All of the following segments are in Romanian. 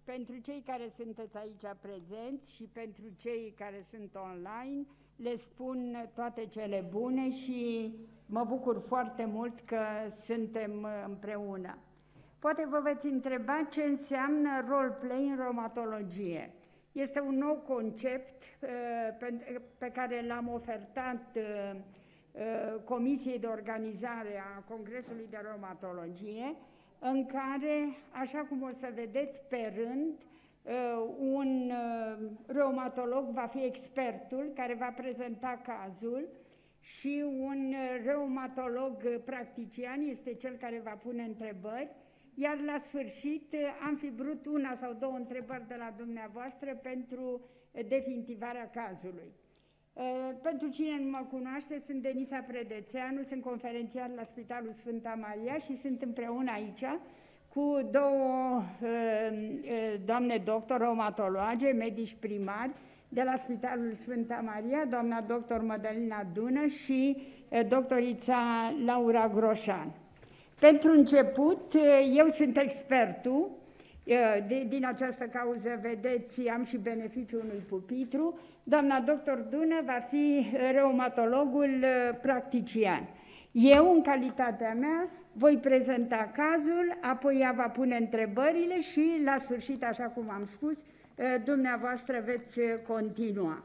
Pentru cei care sunteți aici prezenți și pentru cei care sunt online, le spun toate cele bune și mă bucur foarte mult că suntem împreună. Poate vă veți întreba ce înseamnă role-play în reumatologie. Este un nou concept pe care l-am ofertat Comisiei de Organizare a Congresului de Reumatologie, în care, așa cum o să vedeți pe rând, un reumatolog va fi expertul care va prezenta cazul și un reumatolog practician este cel care va pune întrebări, iar la sfârșit am fi vrut una sau două întrebări de la dumneavoastră pentru definitivarea cazului. Pentru cine nu mă cunoaște, sunt Denisa Predețeanu, sunt conferențiar la Spitalul Sfânta Maria și sunt împreună aici cu două doamne doctor, reumatologe, medici primari de la Spitalul Sfânta Maria, doamna doctor Mădălina Dună și doctorița Laura Groșan. Pentru început, eu sunt expertul, din această cauză, vedeți, am și beneficiul unui pupitru. Doamna doctor Dună va fi reumatologul practician. Eu, în calitatea mea, voi prezenta cazul, apoi ea va pune întrebările și, la sfârșit, așa cum am spus, dumneavoastră veți continua.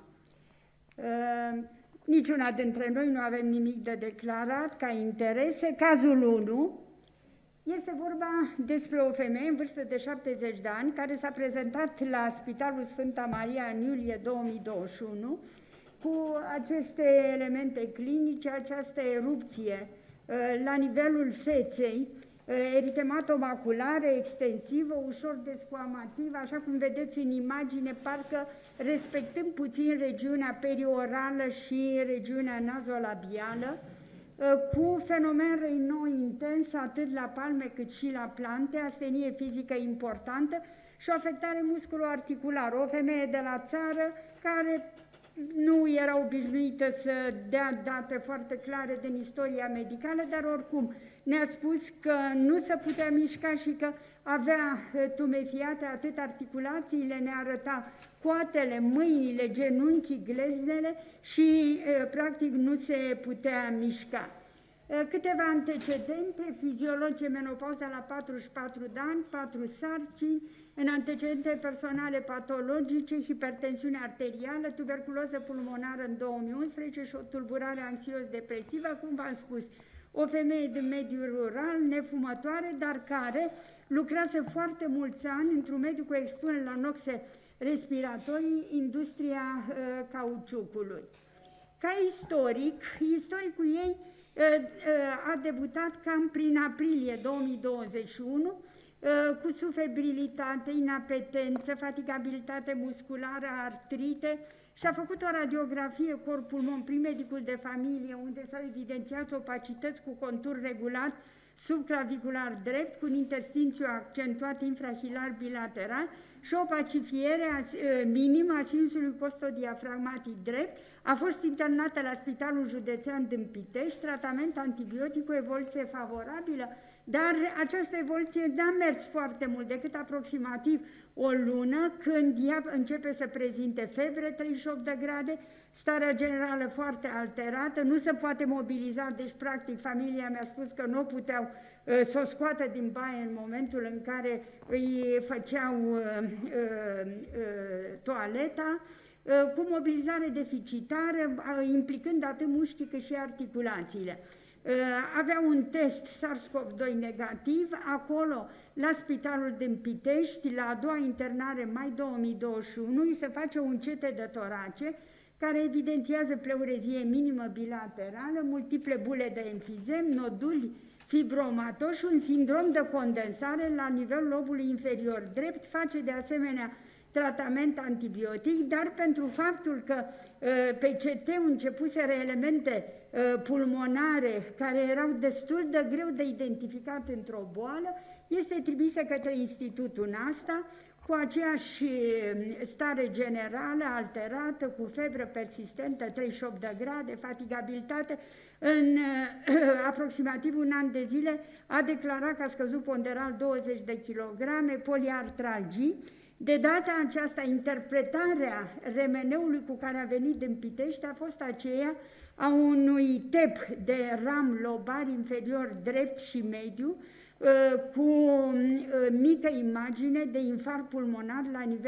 Niciuna dintre noi nu avem nimic de declarat ca interese. Cazul 1 este vorba despre o femeie în vârstă de 70 de ani care s-a prezentat la Spitalul Sfânta Maria în iulie 2021 cu aceste elemente clinice, această erupție la nivelul feței, eritematomaculară extensivă, ușor descoamativă, așa cum vedeți în imagine, parcă respectând puțin regiunea periorală și regiunea nazolabială, cu fenomen Raynaud intens atât la palme cât și la plante, astenie fizică importantă și o afectare musculoarticulară. O femeie de la țară care nu era obișnuită să dea date foarte clare din istoria medicală, dar oricum ne-a spus că nu se putea mișca și că avea tumefiate atât articulațiile, ne arăta coatele, mâinile, genunchii, gleznele și practic nu se putea mișca. Câteva antecedente fiziologice, menopauza la 44 de ani, 4 sarcini, în antecedente personale patologice, hipertensiune arterială, tuberculoză pulmonară în 2011 și o tulburare anxios-depresivă, cum v-am spus, o femeie din mediul rural, nefumătoare, dar care lucrase foarte mulți ani într-un mediu cu expunere la noxe respiratorii, industria cauciucului. Ca istoricul ei a debutat cam prin aprilie 2021 cu sufebrilitate, inapetență, fatigabilitate musculară, artrite și a făcut o radiografie corp-pulmon prin medicul de familie, unde s-au evidențiat opacități cu contur regulat subclavicular drept, cu un interstințiu accentuat infrahilar bilateral și o pacifiere minimă a sinusului costodiafragmatic drept. A fost internată la Spitalul Județean din Pitești, tratament antibiotic cu evoluție favorabilă, dar această evoluție n-a mers foarte mult, decât aproximativ o lună, când ea începe să prezinte febre, 38 de grade, starea generală foarte alterată, nu se poate mobiliza, deci practic familia mi-a spus că nu puteau să o scoată din baie în momentul în care îi făceau toaleta, cu mobilizare deficitară, implicând atât mușchii cât și articulațiile. Avea un test SARS-CoV-2 negativ, acolo, la Spitalul din Pitești, la a doua internare, mai 2021, îi se face un CT de torace, care evidențiază pleurezie minimă bilaterală, multiple bule de enfizem, noduli fibromatoși, un sindrom de condensare la nivelul lobului inferior drept, face de asemenea tratament antibiotic, dar pentru faptul că pe CT începuseră elemente pulmonare care erau destul de greu de identificat într-o boală, este trimisă către Institutul NASTA cu aceeași stare generală alterată, cu febră persistentă, 38 de grade, fatigabilitate. În aproximativ un an de zile a declarat că a scăzut ponderal 20 de kilograme, poliartralgii, De data aceasta, interpretarea remeneului cu care a venit din Pitești a fost aceea a unui tep de ram lobar inferior drept și mediu, cu mică imagine de infarct pulmonar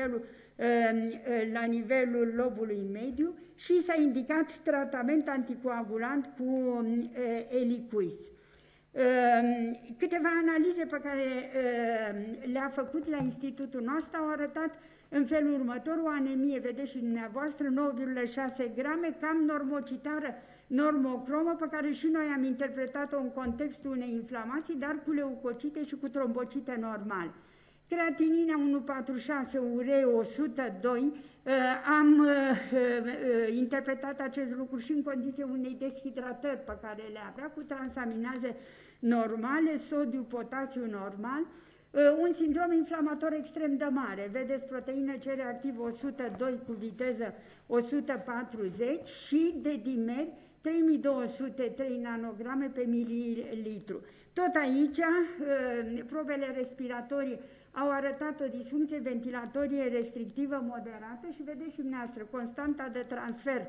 la nivelul lobului mediu și s-a indicat tratament anticoagulant cu Eliquis. Câteva analize pe care le-a făcut la institutul nostru au arătat în felul următor: o anemie, vedeți și dumneavoastră, 9,6 grame, cam normocitară, normocromă, pe care și noi am interpretat-o în contextul unei inflamații, dar cu leucocite și cu trombocite normale. Creatinina 1,46, uree 102, am interpretat acest lucru și în condiția unei deshidratări pe care le avea, cu transaminaze normale, sodiu, potasiu normal, un sindrom inflamator extrem de mare. Vedeți, proteină C reactivă 102 cu viteză 140 și de dimeri 3203 nanograme pe mililitru. Tot aici, probele respiratorii au arătat o disfuncție ventilatorie restrictivă moderată și vedeți și dumneavoastră, constanta de transfer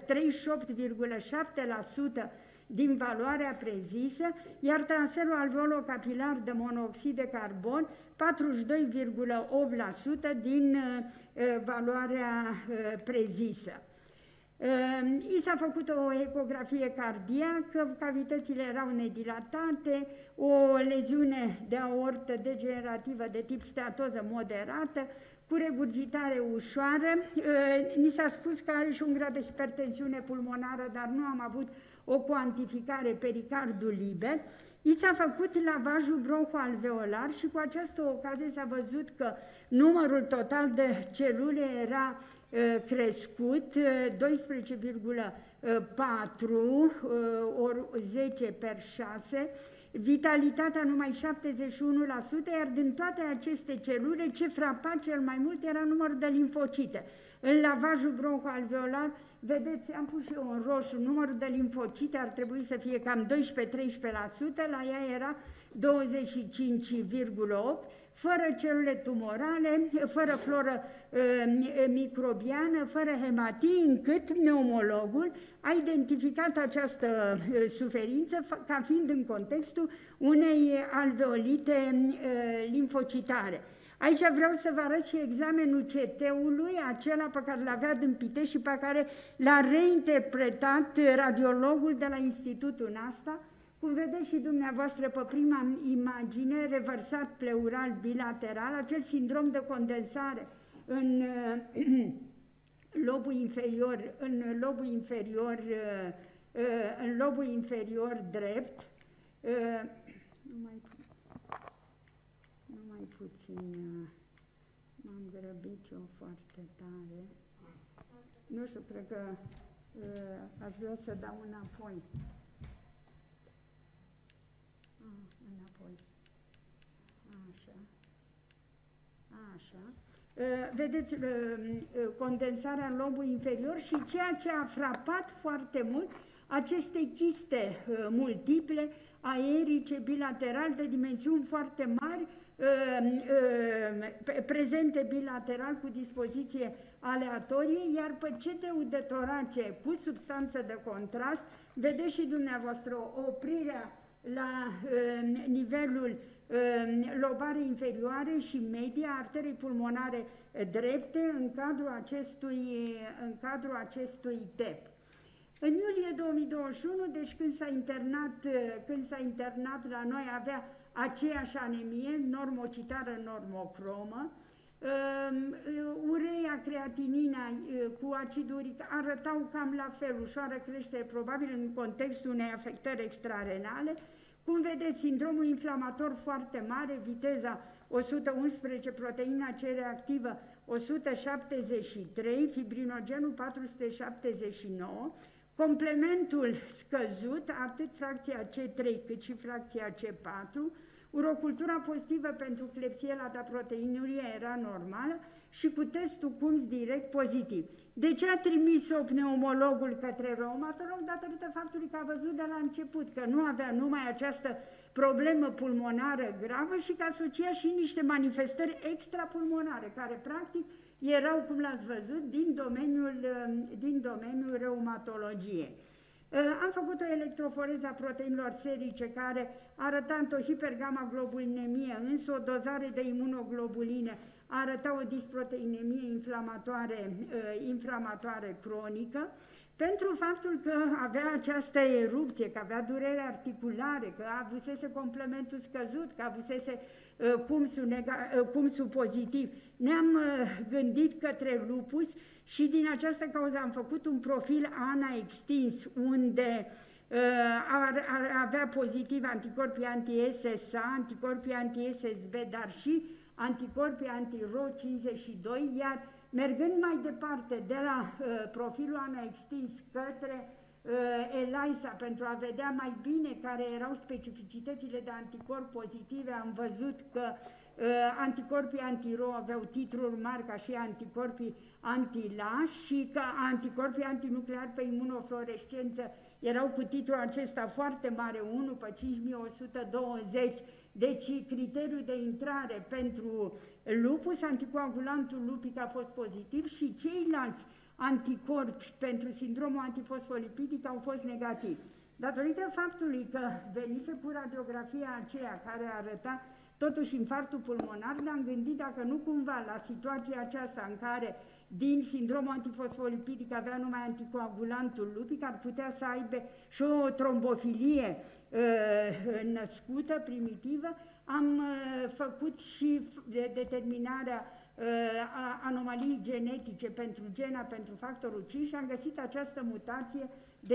38,7% din valoarea prezisă, iar transferul alveolo-capilar de monoxid de carbon 42,8% din valoarea prezisă. I s-a făcut o ecografie cardiacă, cavitățile erau nedilatate, o leziune de aortă degenerativă de tip steatoză moderată, cu regurgitare ușoară. Ni s-a spus că are și un grad de hipertensiune pulmonară, dar nu am avut o cuantificare, pericardul liber. I s-a făcut lavajul bronhoalveolar și cu această ocazie s-a văzut că numărul total de celule era crescut, 12,4 ori 10 per 6, vitalitatea numai 71%, iar din toate aceste celule, ce frapa cel mai mult era numărul de limfocite. În lavajul bronhoalveolar, vedeți, am pus și eu în roșu, numărul de limfocite ar trebui să fie cam 12-13%, la ea era 25,8%, fără celule tumorale, fără floră microbiană, fără hematii, încât pneumologul a identificat această suferință ca fiind în contextul unei alveolite limfocitare. Aici vreau să vă arăt și examenul CT-ului, acela pe care l-avea din Pitești și pe care l-a reinterpretat radiologul de la institutul NASTA. Cum vedeți și dumneavoastră pe prima imagine, revărsat pleural bilateral, acel sindrom de condensare în lobul inferior drept, numai puțin, m-am grăbit eu foarte tare, nu știu, cred că aș vrea să dau înapoi. Înapoi. Așa. Vedeți condensarea în lobul inferior și ceea ce a frapat foarte mult, aceste chiste multiple, aerice, bilateral, de dimensiuni foarte mari, prezente bilateral cu dispoziție aleatorie, iar pe CT-ul de torace cu substanță de contrast, vedeți și dumneavoastră oprirea la nivelul lobarei inferioare și media, arterei pulmonare drepte în cadrul acestui TEP. În iulie 2021, deci când s-a internat la noi, avea aceeași anemie, normocitară, normocromă, urea, creatinina cu acid uric arătau cam la fel, ușoară creștere, probabil în contextul unei afectări extrarenale. Cum vedeți, sindromul inflamator foarte mare, viteza 111, proteina C reactivă 173, fibrinogenul 479, complementul scăzut, atât fracția C3 cât și fracția C4, Urocultura pozitivă pentru Klebsiella proteinuria era normală și cu testul CUMS direct pozitiv. De ce a trimis-o pneumologul către reumatolog? Datorită faptului că a văzut de la început că nu avea numai această problemă pulmonară gravă și că asocia și niște manifestări extrapulmonare, care practic erau, cum l-ați văzut, din domeniul reumatologiei. Am făcut o electroforeză a proteinilor serice care arăta o hipergamma-globulinemie, însă o dozare de imunoglobuline arăta o disproteinemie inflamatoare cronică, pentru faptul că avea această erupție, că avea durere articulare, că avusese complementul scăzut, că avusese CUMS-ul pozitiv. Ne-am gândit către lupus și din această cauză am făcut un profil ANA extins, unde ar avea pozitiv anticorpii anti-SSA, anticorpii anti-SSB, dar și anticorpii anti-RO52, iar mergând mai departe de la profilul ANA extins către ELISA pentru a vedea mai bine care erau specificitățile de anticorp pozitive, am văzut că anticorpii anti-RO aveau titruri mari ca și anticorpii anti-LA și că anticorpii antinucleari pe imunofluorescență erau cu titlul acesta foarte mare, 1 pe 5120, deci criteriul de intrare pentru lupus, anticoagulantul lupic a fost pozitiv și ceilalți anticorpi pentru sindromul antifosfolipidic au fost negativi. Datorită faptului că venise cu radiografia aceea care arăta totuși infarctul pulmonar, ne-am gândit dacă nu cumva la situația aceasta în care din sindromul antifosfolipidic avea numai anticoagulantul lupic, ar putea să aibă și o trombofilie născută, primitivă. Am făcut și determinarea anomaliei genetice pentru gena, pentru factorul 5 și am găsit această mutație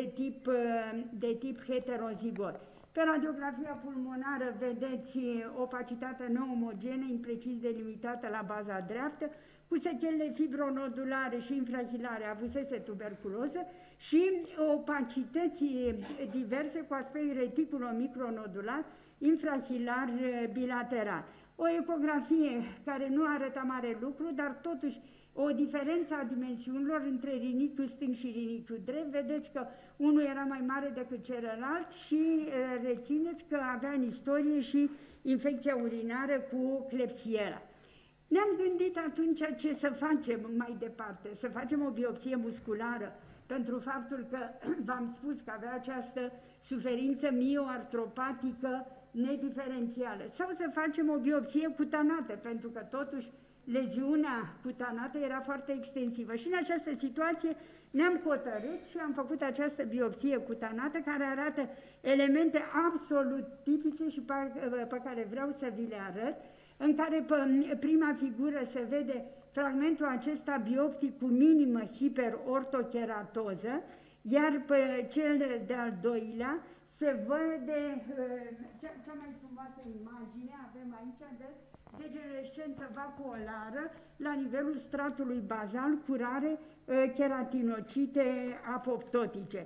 de tip heterozigot. Pe radiografia pulmonară vedeți opacitatea neomogenă, imprecis delimitată la baza dreaptă, cu sechelele fibronodulare și infrahilare, avusese tuberculoză și opacități diverse cu aspect reticulo-micronodular, infrahilar bilateral. O ecografie care nu arăta mare lucru, dar totuși o diferență a dimensiunilor între rinichiul stâng și rinichiul drept. Vedeți că unul era mai mare decât celălalt și rețineți că avea în istorie și infecția urinară cu Klebsiella. Ne-am gândit atunci ce să facem mai departe, să facem o biopsie musculară, pentru faptul că v-am spus că avea această suferință mioartropatică nediferențială, sau să facem o biopsie cutanată, pentru că totuși leziunea cutanată era foarte extensivă. Și în această situație ne-am hotărât și am făcut această biopsie cutanată care arată elemente absolut tipice și pe care vreau să vi le arăt, în care pe prima figură se vede fragmentul acesta bioptic cu minimă hiperortocheratoză, iar pe cel de-al doilea se vede cea mai frumoasă imagine, avem aici de degenerescență vacuolară la nivelul stratului bazal cu rare keratinocite apoptotice.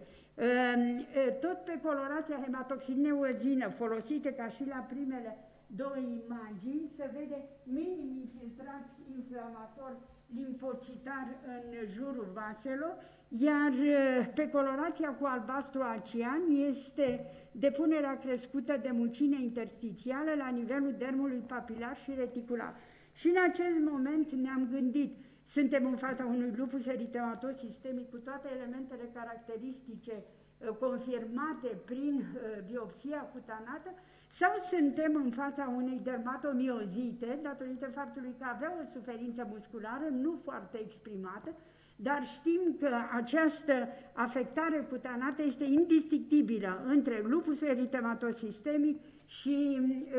Tot pe colorația hematoxineozină folosite ca și la primele două imagini se vede minim infiltrat inflamator limfocitar în jurul vaselor, iar pe colorația cu albastru acian este depunerea crescută de mucine interstițială la nivelul dermului papilar și reticular. Și în acest moment ne-am gândit, suntem în fața unui lupus eritematos sistemic cu toate elementele caracteristice confirmate prin biopsia cutanată, sau suntem în fața unei dermatomiozite, datorită faptului că avea o suferință musculară nu foarte exprimată, dar știm că această afectare cutanată este indistinctibilă între lupusul eritematos sistemic și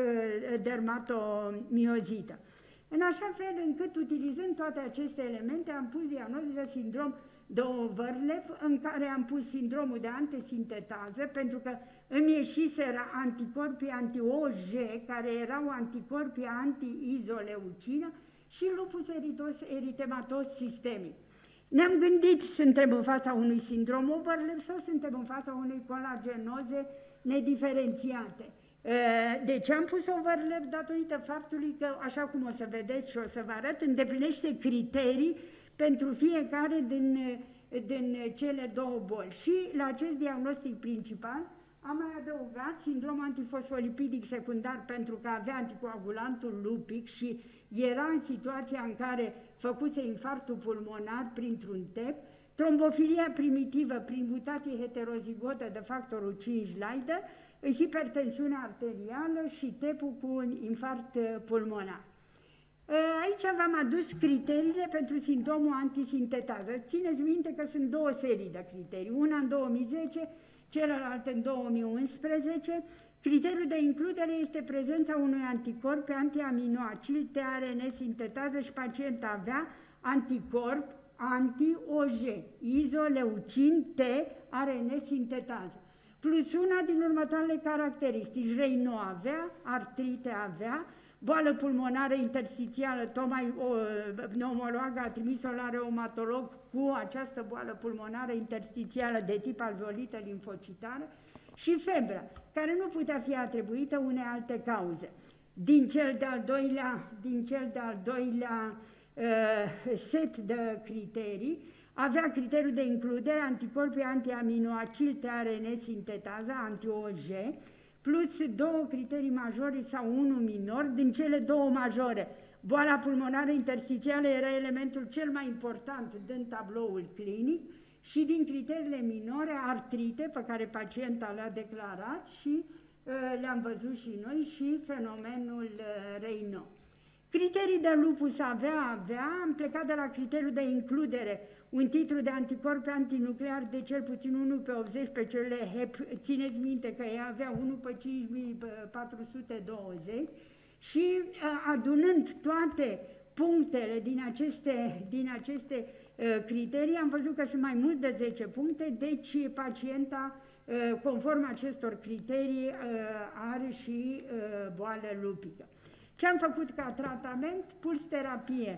dermatomiozită. În așa fel încât, utilizând toate aceste elemente, am pus diagnoza de sindrom de overlap, în care am pus sindromul de antisintetază, pentru că îmi ieșiseră anticorpii anti-OJ, care erau anticorpii anti-izoleucină, și lupus eritematos sistemic. Ne-am gândit, suntem în fața unui sindrom overlap sau suntem în fața unei colagenoze nediferențiate. De ce am pus overlap? Datorită faptului că, așa cum o să vedeți și o să vă arăt, îndeplinește criterii pentru fiecare din cele două boli. Și la acest diagnostic principal am mai adăugat sindrom antifosfolipidic secundar pentru că avea anticoagulantul lupic și era în situația în care făcuse infarctul pulmonar printr-un TEP, trombofilia primitivă prin mutație heterozigotă de factorul 5 Leiden, hipertensiune arterială și TEP-ul cu un infarct pulmonar. Aici v-am adus criteriile pentru sindromul antisintetază. Țineți minte că sunt două serii de criterii, una în 2010, celălalt în 2011. Criteriul de includere este prezența unui anticorp pe antiaminoacil tRNA sintetază și pacientul avea anticorp anti-OJ, izoleucin tRNA sintetază. Plus una din următoarele caracteristici, Raynaud avea, artrite avea, boală pulmonară interstițială, tocmai pneumologul a trimis-o la reumatolog cu această boală pulmonară interstițială de tip alveolită limfocitară și febra, care nu putea fi atribuită unei alte cauze. Din cel de-al doilea set de criterii, avea criteriul de includere anticorpii antiaminoacil tRNA sintetază, anti-OJ, plus două criterii majore sau unul minor. Din cele două majore, boala pulmonară interstițială era elementul cel mai important din tabloul clinic și din criteriile minore, artrite, pe care pacienta le-a declarat și le-am văzut și noi, și fenomenul Raynaud. Criterii de lupus avea, am plecat de la criteriul de includere, un titlu de anticorp antinuclear de cel puțin 1 pe 80 pe celule HEP, țineți minte că ea avea 1 pe 5420 și adunând toate punctele din aceste criterii, am văzut că sunt mai mult de 10 puncte, deci pacienta, conform acestor criterii, are și boală lupică. Ce am făcut ca tratament? Puls terapie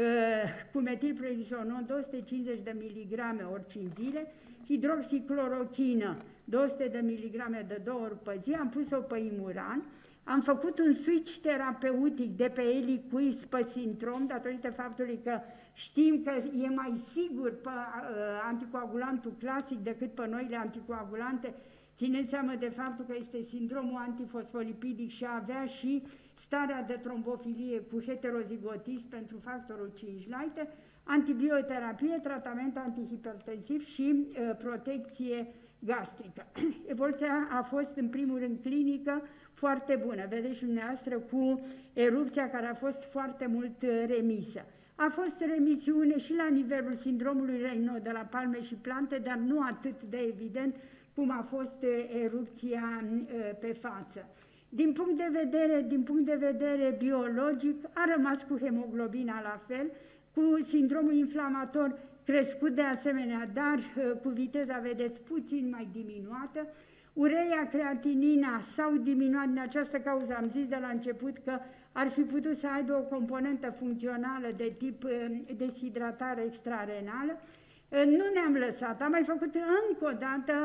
cu metilprednisolon 250 de miligrame ori 5 zile, hidroxiclorochină 200 de miligrame de 2 ori pe zi, am pus-o pe imuran, am făcut un switch terapeutic de pe Eliquis pe Sintrom, datorită faptului că știm că e mai sigur pe anticoagulantul clasic decât pe noile anticoagulante. Țineți seama de faptul că este sindromul antifosfolipidic și avea și starea de trombofilie cu heterozigotism pentru factorul 5 Leiden, antibioterapie, tratament antihipertensiv și protecție gastrică. Evoluția a fost în primul rând clinică foarte bună, vedeți și dumneavoastră cu erupția care a fost foarte mult remisă. A fost remisiune și la nivelul sindromului Raynaud de la palme și plante, dar nu atât de evident cum a fost erupția pe față. Din punct de vedere biologic, a rămas cu hemoglobina la fel, cu sindromul inflamator crescut de asemenea, dar cu viteza, vedeți, puțin mai diminuată. Urea, creatinina s-au diminuat, din această cauză am zis de la început că ar fi putut să aibă o componentă funcțională de tip deshidratare extrarenală. Nu ne-am lăsat, am mai făcut încă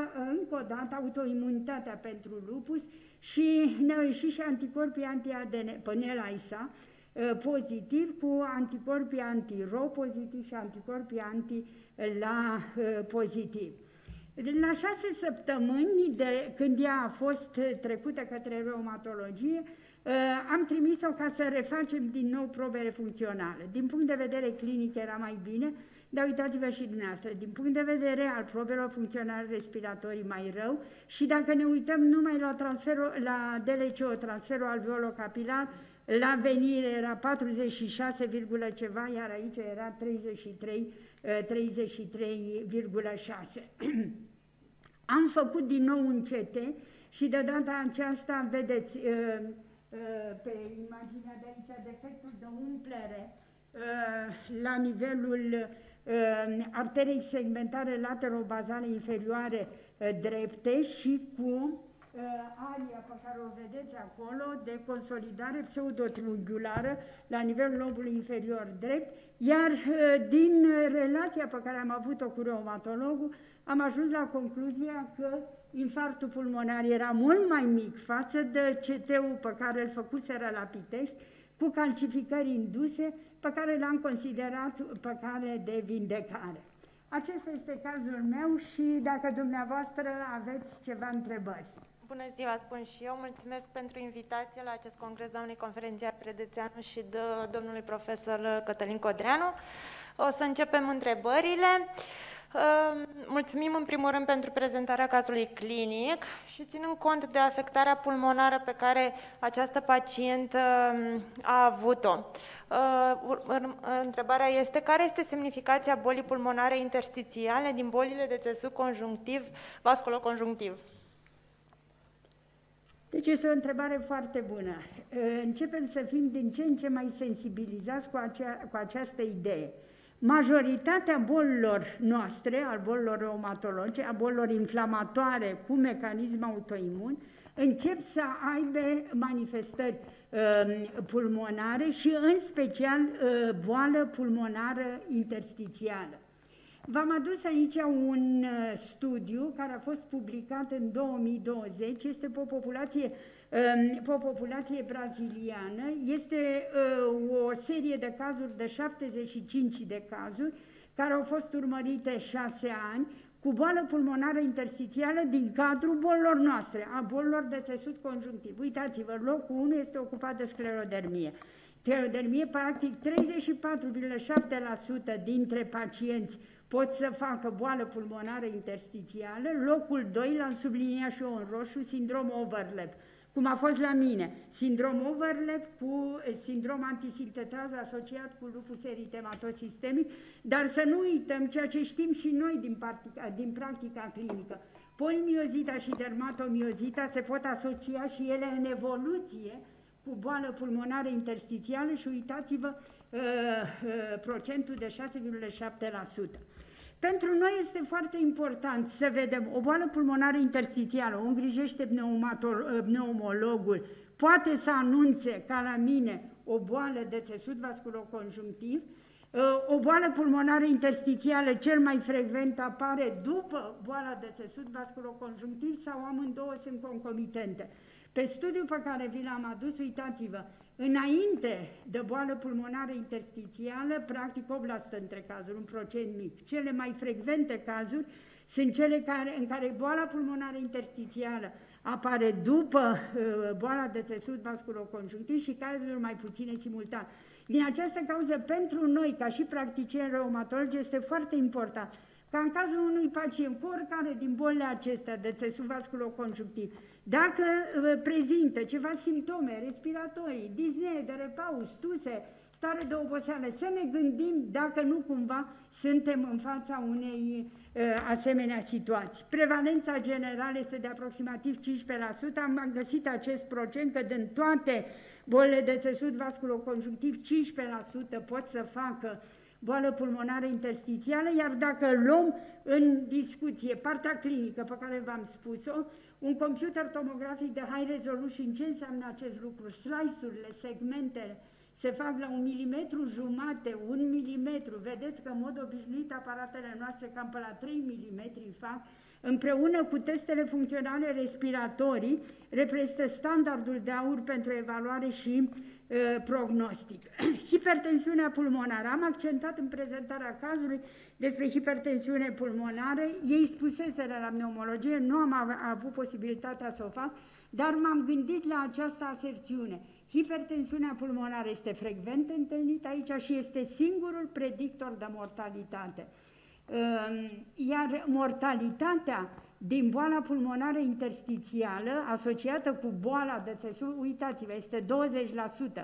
o dată autoimunitatea pentru lupus și ne-au ieșit și anticorpii anti-ADN, PNL-AISA, pozitiv, cu anticorpii anti-RO pozitiv și anticorpii anti-LA pozitiv. La 6 săptămâni de când ea a fost trecută către reumatologie, am trimis-o ca să refacem din nou probele funcționale. Din punct de vedere clinic era mai bine, dar uitați-vă și dumneavoastră, din punct de vedere al probelor funcționale respiratorii mai rău, și dacă ne uităm numai la DLCO, transferul alveolo-capilar, la venire era 46, ceva, iar aici era 33,6. Am făcut din nou un CT și de data aceasta, vedeți, pe imaginea de aici, defectul de umplere la nivelul arterei segmentare laterobazale inferioare drepte și cu aria pe care o vedeți acolo de consolidare pseudotriunghiulară la nivelul lobului inferior drept, iar din relația pe care am avut-o cu reumatologul am ajuns la concluzia că infarctul pulmonar era mult mai mic față de CT-ul pe care îl făcuseră la Pitești, cu calcificări induse, pe care l-am considerat pe cale de vindecare. Acesta este cazul meu și dacă dumneavoastră aveți ceva întrebări. Bună ziua, spun și eu. Mulțumesc pentru invitație la acest congres doamnei conferențiar Predețeanu și de domnului profesor Cătălin Codreanu. O să începem întrebările. Mulțumim în primul rând pentru prezentarea cazului clinic și ținând cont de afectarea pulmonară pe care această pacientă a avut-o. Întrebarea este: care este semnificația bolii pulmonare interstițiale din bolile de țesut conjunctiv, vasculoconjunctiv? Deci este o întrebare foarte bună. Începem să fim din ce în ce mai sensibilizați cu această idee. Majoritatea bolilor noastre, a bolilor reumatologice, a bolilor inflamatoare cu mecanism autoimun, încep să aibă manifestări pulmonare și în special boală pulmonară interstițială. V-am adus aici un studiu care a fost publicat în 2020, este pe o populație braziliană, este o serie de cazuri de 75 de cazuri care au fost urmărite 6 ani cu boală pulmonară interstițială din cadrul bolilor noastre, a bolilor de țesut conjunctiv. Uitați-vă, locul 1 este ocupat de sclerodermie. Sclerodermie, practic 34,7% dintre pacienți pot să facă boală pulmonară interstițială, locul 2 l-am subliniat și eu în roșu, sindrom overlap, cum a fost la mine, sindrom overlap cu sindrom antisintetază asociat cu lupus eritematos sistemic, dar să nu uităm ceea ce știm și noi din practica clinică. Polimiozita și dermatomiozita se pot asocia și ele în evoluție cu boală pulmonară interstițială și uitați-vă procentul de 6,7%. Pentru noi este foarte important să vedem o boală pulmonară interstițială, o îngrijește pneumologul, poate să anunțe, ca la mine, o boală de țesut vasculoconjunctiv. O boală pulmonară interstițială cel mai frecvent apare după boala de țesut vasculoconjunctiv sau amândouă sunt concomitente. Pe studiul pe care vi l-am adus, uitați-vă, înainte de boală pulmonară interstițială, practic 8% între cazuri, un procent mic. Cele mai frecvente cazuri sunt cele în care boala pulmonară interstițială apare după boala de țesut vasculoconjunctiv și cazuri mai puține simultan. Din această cauză, pentru noi, ca și practicieni reumatologi, este foarte important ca în cazul unui pacient cu oricare din bolile acestea de țesut vasculoconjunctiv, dacă prezintă ceva simptome respiratorii, diznee, de repaus, tuse, stare de oboseală, să ne gândim dacă nu cumva suntem în fața unei asemenea situații. Prevalența generală este de aproximativ 15%, am găsit acest procent că din toate bolile de țesut vasculoconjunctiv, 15% pot să facă boală pulmonară interstițială, iar dacă luăm în discuție partea clinică pe care v-am spus-o, un computer tomografic de high resolution, ce înseamnă acest lucru? Slice-urile, segmentele, se fac la 1,5 mm, 1 mm, vedeți că în mod obișnuit aparatele noastre cam pe la 3 mm fac, împreună cu testele funcționale respiratorii, reprezintă standardul de aur pentru evaluare și prognostic. Hipertensiunea pulmonară. Am accentat în prezentarea cazului despre hipertensiune pulmonară. Ei spuseseră la pneumologie, nu am avut posibilitatea să o fac, dar m-am gândit la această aserțiune. Hipertensiunea pulmonară este frecvent întâlnită aici și este singurul predictor de mortalitate. Iar mortalitatea din boala pulmonară interstițială, asociată cu boala de țesut, uitați-vă, este 20%.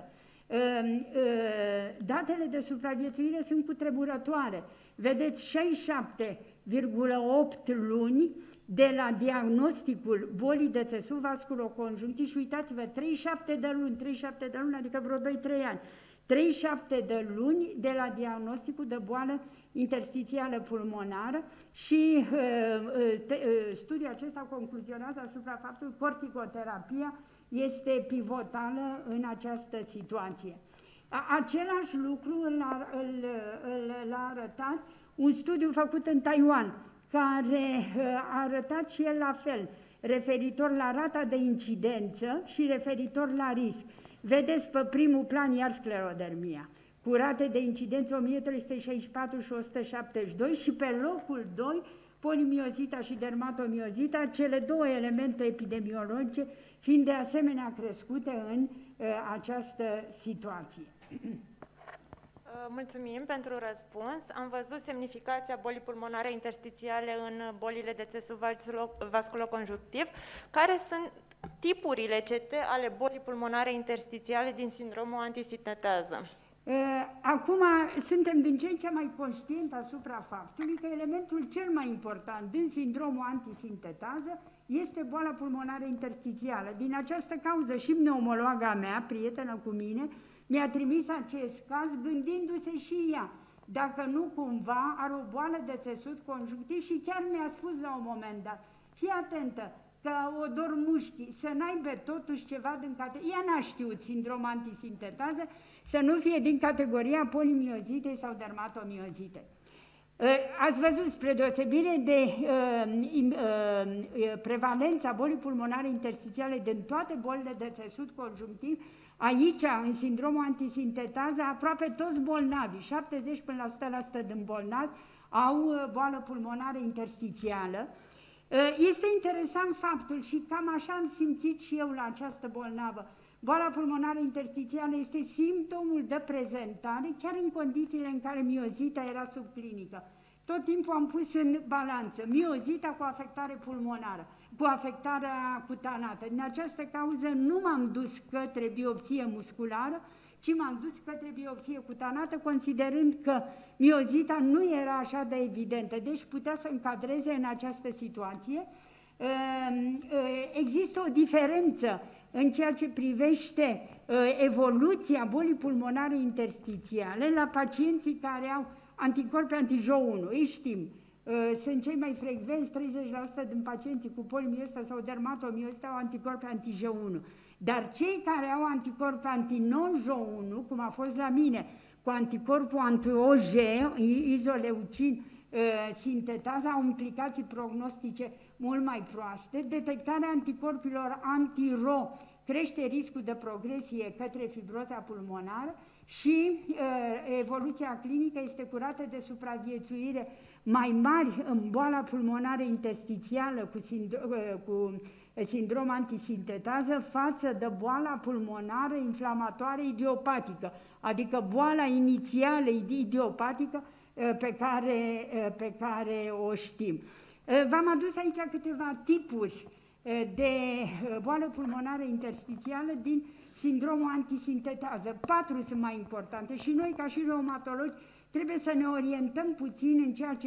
Datele de supraviețuire sunt cutremurătoare. Vedeți, 67,8 luni de la diagnosticul bolii de țesut vasculoconjunctiv și uitați-vă, 37 de luni, adică vreo 2-3 ani. 37 de luni de la diagnosticul de boală interstițială pulmonară și studiul acesta concluzionează asupra faptului că corticoterapia este pivotală în această situație. Același lucru l-a arătat un studiu făcut în Taiwan, care a arătat și el la fel, referitor la rata de incidență și referitor la risc. Vedeți pe primul plan iar sclerodermia, cu rate de incidență 1364 și 172 și pe locul 2 polimiozita și dermatomiozita, cele două elemente epidemiologice fiind de asemenea crescute în această situație. Mulțumim pentru răspuns. Am văzut semnificația bolii pulmonare interstițiale în bolile de țesut vasculoconjunctiv. Care sunt tipurile CT ale bolii pulmonare interstițiale din sindromul antisintetază? Acum suntem din ce în ce mai conștienți asupra faptului că elementul cel mai important din sindromul antisintetază este boala pulmonară interstițială. Din această cauză și pneumologa mea, prietenă cu mine, mi-a trimis acest caz gândindu-se și ea, dacă nu cumva are o boală de țesut conjunctiv și chiar mi-a spus la un moment dat, fii atentă, că o dor mușchii, să n-aibă totuși ceva din categoria, ea n-a știut sindrom antisintetază, să nu fie din categoria polimiozitei sau dermatomiozitei. Ați văzut, spre deosebire de prevalența bolii pulmonare interstițiale din toate bolile de țesut conjunctiv, aici, în sindromul antisintetază, aproape toți bolnavii, 70 până la 100% din bolnavi, au boală pulmonară interstițială. Este interesant faptul și cam așa am simțit și eu la această bolnavă. Boala pulmonară interstițială este simptomul de prezentare, chiar în condițiile în care miozita era subclinică. Tot timpul am pus în balanță miozita cu afectare pulmonară, cu afectarea cutanată. Din această cauză nu m-am dus către biopsie musculară, ci m-am dus către biopsie cutanată, considerând că miozita nu era așa de evidentă, deci putea să încadreze în această situație. Există o diferență în ceea ce privește evoluția bolii pulmonare interstițiale la pacienții care au anticorpi anti-Jo1, îi știm. Sunt cei mai frecvenți, 30% din pacienții cu polimiozita sau dermatomiozita au anticorpi anti-Jo1. Dar cei care au anticorpi anti-non-Jo1, cum a fost la mine, cu anticorpul anti-OG, izoleucin, sintetază, au implicații prognostice mult mai proaste. Detectarea anticorpilor anti-RO crește riscul de progresie către fibroza pulmonară și evoluția clinică este cu rate de supraviețuire mai mari în boala pulmonară interstițială cu sindrom antisintetază față de boala pulmonară inflamatoare idiopatică, adică boala inițială idiopatică pe care o știm. V-am adus aici câteva tipuri de boală pulmonară interstițială din sindromul antisintetază. 4 sunt mai importante și noi, ca și reumatologi, trebuie să ne orientăm puțin în ceea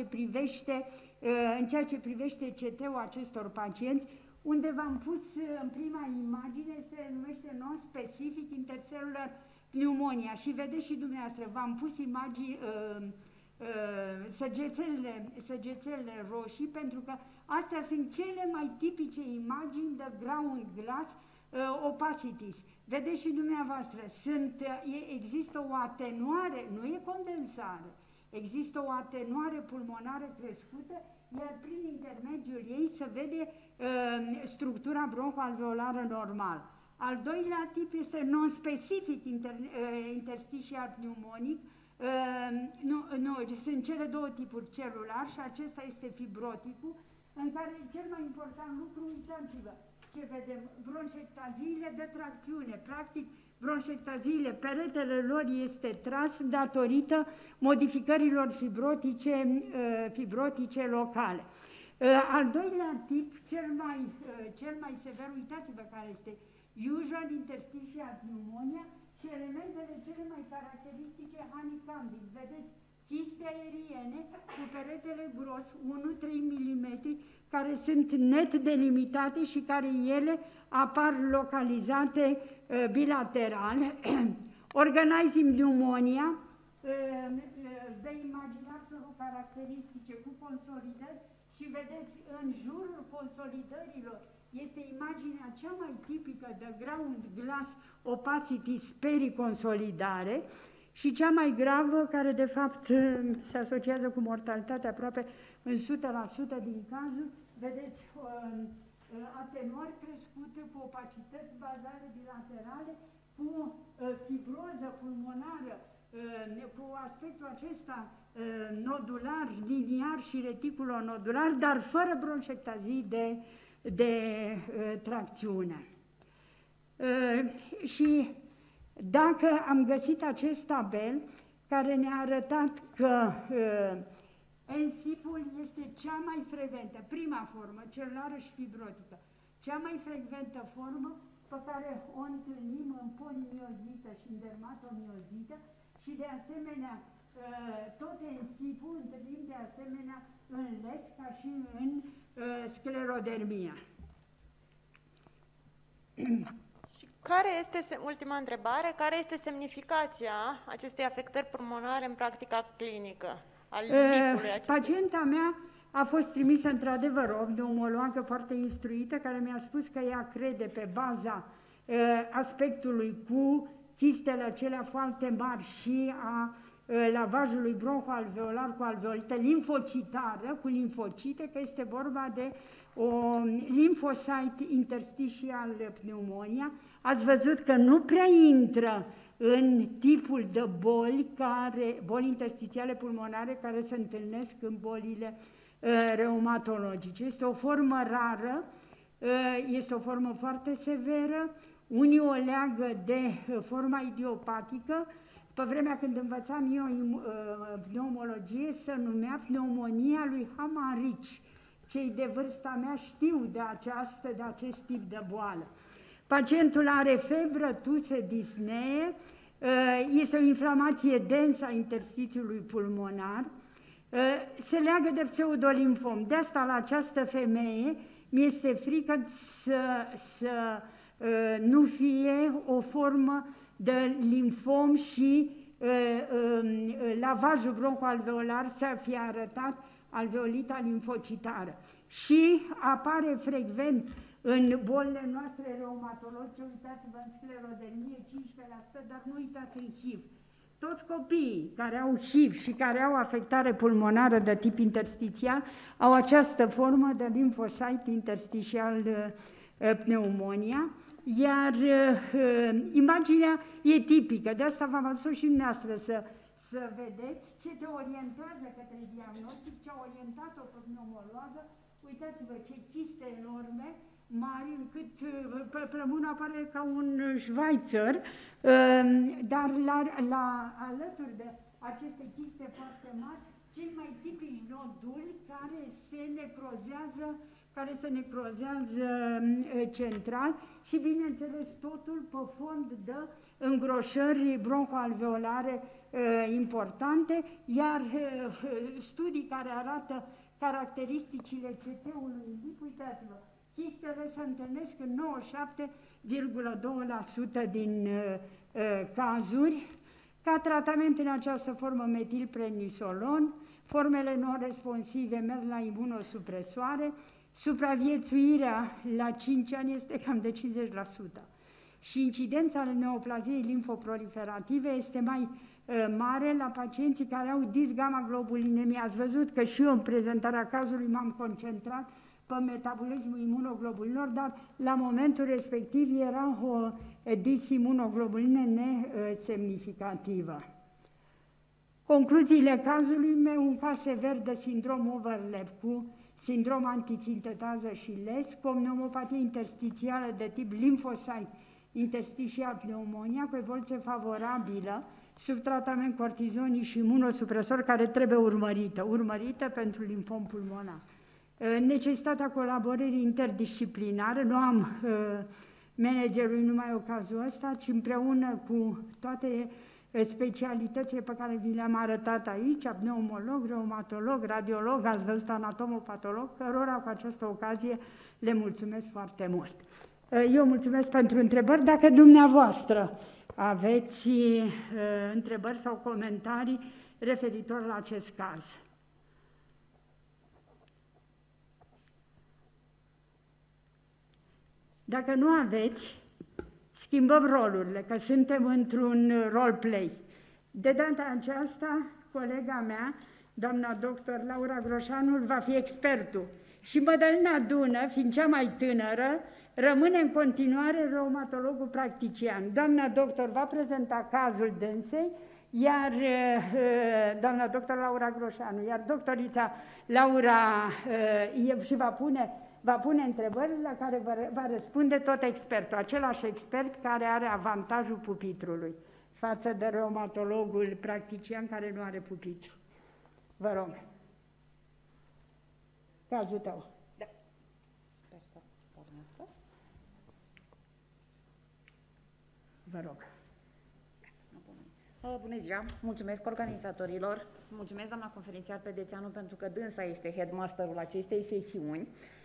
ce privește CT-ul acestor pacienți, unde v-am pus în prima imagine, se numește non-specific intercellular pneumonia și vedeți și dumneavoastră, v-am pus imagini, săgețelele roșii, pentru că astea sunt cele mai tipice imagini de ground glass opacities. Vedeți și dumneavoastră, există o atenuare, nu e condensare, există o atenuare pulmonară crescută, iar prin intermediul ei se vede structura bronhoalveolară normală. Al doilea tip este non-specific interstitial pneumonic. Sunt cele două tipuri, celular și acesta este fibroticul, în care cel mai important lucru, uitați-vă, ce vedem, bronșectaziile de tracțiune, practic bronșectaziile, peretele lor este tras datorită modificărilor fibrotice locale. Al doilea tip, cel mai sever, uitați-vă care este usual interstitial pneumonia și elementele cele mai caracteristice honeycombing. Vedeți, chiste aeriene cu peretele gros, 1-3 mm, care sunt net delimitate și care ele apar localizate bilateral. Organizing pneumonia, de imaginați caracteristice cu consolidări și vedeți în jurul consolidărilor este imaginea cea mai tipică de ground glass opacity periconsolidare și cea mai gravă, care de fapt se asociază cu mortalitate aproape în 100% din cazuri, vedeți, atenuări crescute cu opacități bazale bilaterale, cu fibroză pulmonară, cu aspectul acesta nodular, liniar și reticulonodular, dar fără bronșectazii de tracțiune. Și dacă am găsit acest tabel care ne-a arătat că ensipul este cea mai frecventă, prima formă, celulară și fibrotică, cea mai frecventă formă pe care o întâlnim în polimiozită și în dermatomiosită și de asemenea tot ensipul întâlnim de asemenea în les ca și în sclerodermia. Și care este, ultima întrebare, care este semnificația acestei afectări pulmonare în practica clinică? Pacienta mea a fost trimisă într-adevăr o pneumologă foarte instruită care mi-a spus că ea crede pe baza aspectului cu chistele acelea foarte mari și a lavajului bronhoalveolar cu alveolită limfocitară, cu limfocite, că este vorba de o lymphocyte interstitial pneumonia. Ați văzut că nu prea intră în tipul de boli interstitiale pulmonare care se întâlnesc în bolile reumatologice. Este o formă rară, este o formă foarte severă, unii o leagă de forma idiopatică. Pe vremea când învățam eu pneumologie, se numea pneumonia lui Hamarici. Cei de vârsta mea știu de acest tip de boală. Pacientul are febră, tuse, dispnee, este o inflamație densă a interstițiului pulmonar, se leagă de pseudolimfom. De asta la această femeie mi-este frică să nu fie o formă de limfom și lavajul bronhoalveolar să fie arătat alveolita limfocitară. Și apare frecvent în bolile noastre reumatologice, uitați-vă în sclerodermie 15%, dar nu uitați în HIV. Toți copiii care au HIV și care au afectare pulmonară de tip interstițial au această formă de lymphocyte interstitial pneumonia, iar imaginea e tipică, de asta v-am adus-o și dumneavoastră să vedeți ce te orientează către diagnostic, ce a orientat-o pe pneumologă. Uitați-vă ce chiste enorme, mari, încât pe plămână apare ca un Schweizer, dar alături de aceste chiste foarte mari, cei mai tipici noduli care se necrozează central și, bineînțeles, totul pe fond de îngroșări bronhoalveolare importante,2, studii care arată caracteristicile CT-ului indic, uitați-vă, chistele se întâlnesc în 97,2% din cazuri. Ca tratament în această formă metilprednisolon, formele non-responsive merg la imunosupresoare, supraviețuirea la 5 ani este cam de 50%. Și incidența neoplaziei limfoproliferative este mai mare la pacienții care au disgamma-globulinemie. Ați văzut că și eu în prezentarea cazului m-am concentrat pe metabolismul imunoglobulinilor, dar la momentul respectiv era o disimunoglobulină nesemnificativă. Concluziile cazului meu: un caz sever de sindrom overlap cu sindrom antisintetază și les, cu o pneumopatie interstițială de tip lymphocyte interstitial pneumonia, cu evoluție favorabilă, sub tratament cortizonii și imunosupresor, care trebuie urmărită pentru limfom pulmonar. Necesitatea colaborării interdisciplinare, nu am managerul numai o cazul ăsta, ci împreună cu toate specialitățile pe care vi le-am arătat aici, pneumolog, reumatolog, radiolog, ați văzut anatomopatolog, cărora cu această ocazie le mulțumesc foarte mult. Eu mulțumesc pentru întrebări. Dacă dumneavoastră aveți întrebări sau comentarii referitor la acest caz. Dacă nu aveți, schimbăm rolurile, că suntem într-un role-play. De data aceasta, colega mea, doamna doctor Laura Groșanul, va fi expertul. Și Mădălina Dună, fiind cea mai tânără, rămâne în continuare reumatologul practician. Doamna doctor va prezenta cazul dânsei, iar doamna doctor Laura Groșanu, iar doctorița Laura și va pune întrebări la care va răspunde tot expertul, același expert care are avantajul pupitrului față de reumatologul practician care nu are pupitru. Vă rog. Cazul tău. Da. Sper să pornească. Vă rog. Bună ziua! Mulțumesc organizatorilor, mulțumesc doamna conferențiar Pedețeanu pentru că dânsa este headmasterul acestei sesiuni.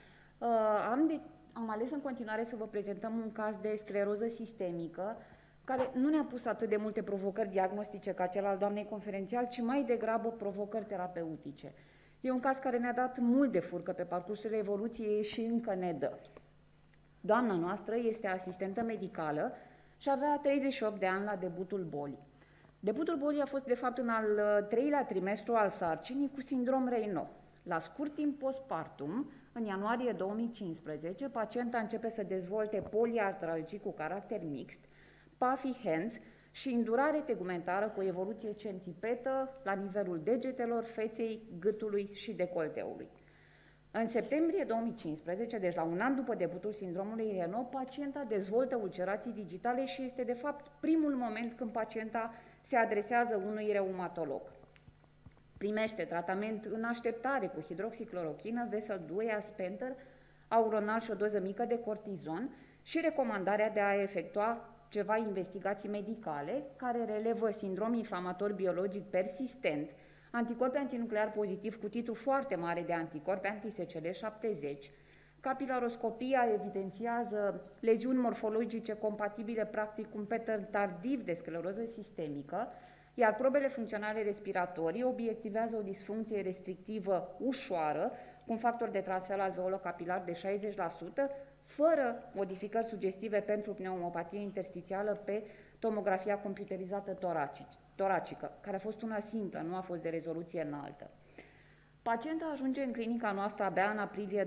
Am ales în continuare să vă prezentăm un caz de scleroză sistemică care nu ne-a pus atât de multe provocări diagnostice ca cel al doamnei conferențiar, ci mai degrabă provocări terapeutice. E un caz care ne-a dat mult de furcă pe parcursul evoluției și încă ne dă. Doamna noastră este asistentă medicală și avea 38 de ani la debutul bolii. Debutul bolii a fost, de fapt, în al 3-lea trimestru al sarcinii cu sindrom Raynaud. La scurt timp postpartum, în ianuarie 2015, pacienta începe să dezvolte poliartralgii cu caracter mixt, puffy hands și îndurare tegumentară cu evoluție centripetă la nivelul degetelor, feței, gâtului și decolteului. În septembrie 2015, deci la un an după debutul sindromului Raynaud, pacienta dezvoltă ulcerații digitale și este, de fapt, primul moment când pacienta se adresează unui reumatolog. Primește tratament în așteptare cu hidroxiclorochină, Vesel-2, Aspentor, auronal și o doză mică de cortizon și recomandarea de a efectua ceva investigații medicale care relevă sindrom inflamator biologic persistent, anticorpi antinuclear pozitiv cu titlu foarte mare de anticorpi anti-SCD70. Capilaroscopia evidențiază leziuni morfologice compatibile practic cu un pattern tardiv de scleroză sistemică, iar probele funcționale respiratorii obiectivează o disfuncție restrictivă ușoară, cu un factor de transfer alveolo-capilar de 60%, fără modificări sugestive pentru pneumopatie interstițială pe tomografia computerizată toracică, care a fost una simplă, nu a fost de rezoluție înaltă. Pacienta ajunge în clinica noastră abia în aprilie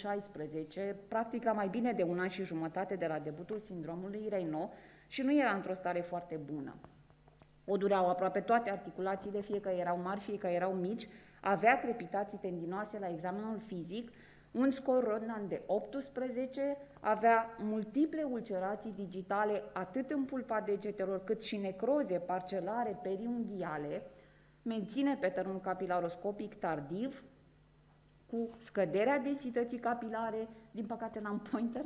2016, practic la mai bine de un an și jumătate de la debutul sindromului Raynaud și nu era într-o stare foarte bună. O dureau aproape toate articulațiile, fie că erau mari, fie că erau mici, avea crepitații tendinoase la examenul fizic, un scor Rodnan de 18, avea multiple ulcerații digitale atât în pulpa degetelor cât și necroze parcelare periunghiale, menține patternul capilaroscopic tardiv, cu scăderea densității capilare, din păcate n-am pointer,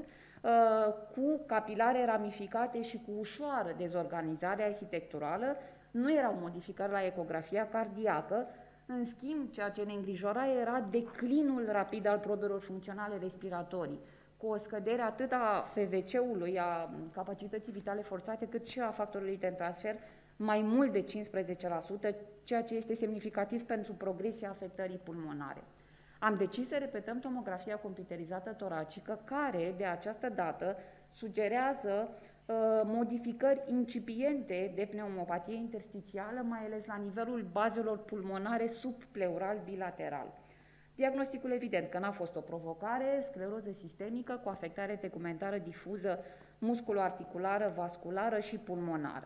cu capilare ramificate și cu ușoară dezorganizare arhitecturală, nu erau modificări la ecografia cardiacă. În schimb, ceea ce ne îngrijora era declinul rapid al probelor funcționale respiratorii, cu o scădere atât a FVC-ului, a capacității vitale forțate, cât și a factorului de transfer, mai mult de 15%, ceea ce este semnificativ pentru progresia afectării pulmonare. Am decis să repetăm tomografia computerizată toracică, care, de această dată, sugerează modificări incipiente de pneumopatie interstițială, mai ales la nivelul bazelor pulmonare subpleural bilateral. Diagnosticul evident că n-a fost o provocare, scleroză sistemică cu afectare tegumentară difuză, musculoarticulară, vasculară și pulmonară.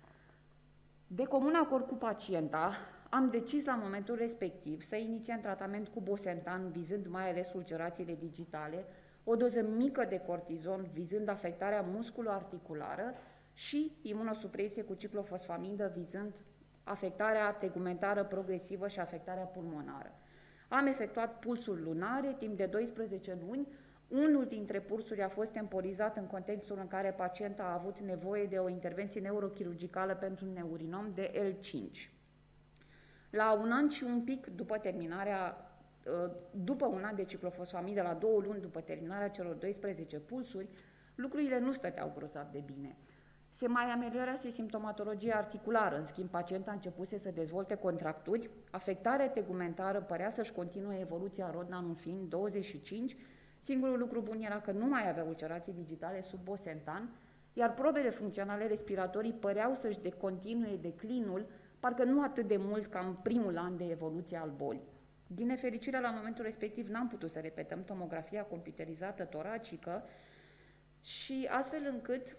De comun acord cu pacienta, am decis la momentul respectiv să inițiem tratament cu bosentan, vizând mai ales ulcerațiile digitale, o doză mică de cortizon, vizând afectarea musculoarticulară și imunosupresie cu ciclofosfamidă, vizând afectarea tegumentară progresivă și afectarea pulmonară. Am efectuat pulsuri lunare timp de 12 luni. Unul dintre pulsuri a fost temporizat în contextul în care pacienta a avut nevoie de o intervenție neurochirurgicală pentru un neurinom de L5. La un an și un pic după un an de ciclofosfamidă, la 2 luni după terminarea celor 12 pulsuri, lucrurile nu stăteau grozav de bine. Se mai ameliorase simptomatologia articulară, în schimb pacienta începuse să dezvolte contracturi, afectarea tegumentară părea să-și continue evoluția Rodnan fiind 25, singurul lucru bun era că nu mai avea ulcerații digitale sub bosentan, iar probele funcționale respiratorii păreau să-și continue declinul parcă nu atât de mult ca în primul an de evoluție al bolii. Din nefericire, la momentul respectiv n-am putut să repetăm tomografia computerizată toracică și astfel încât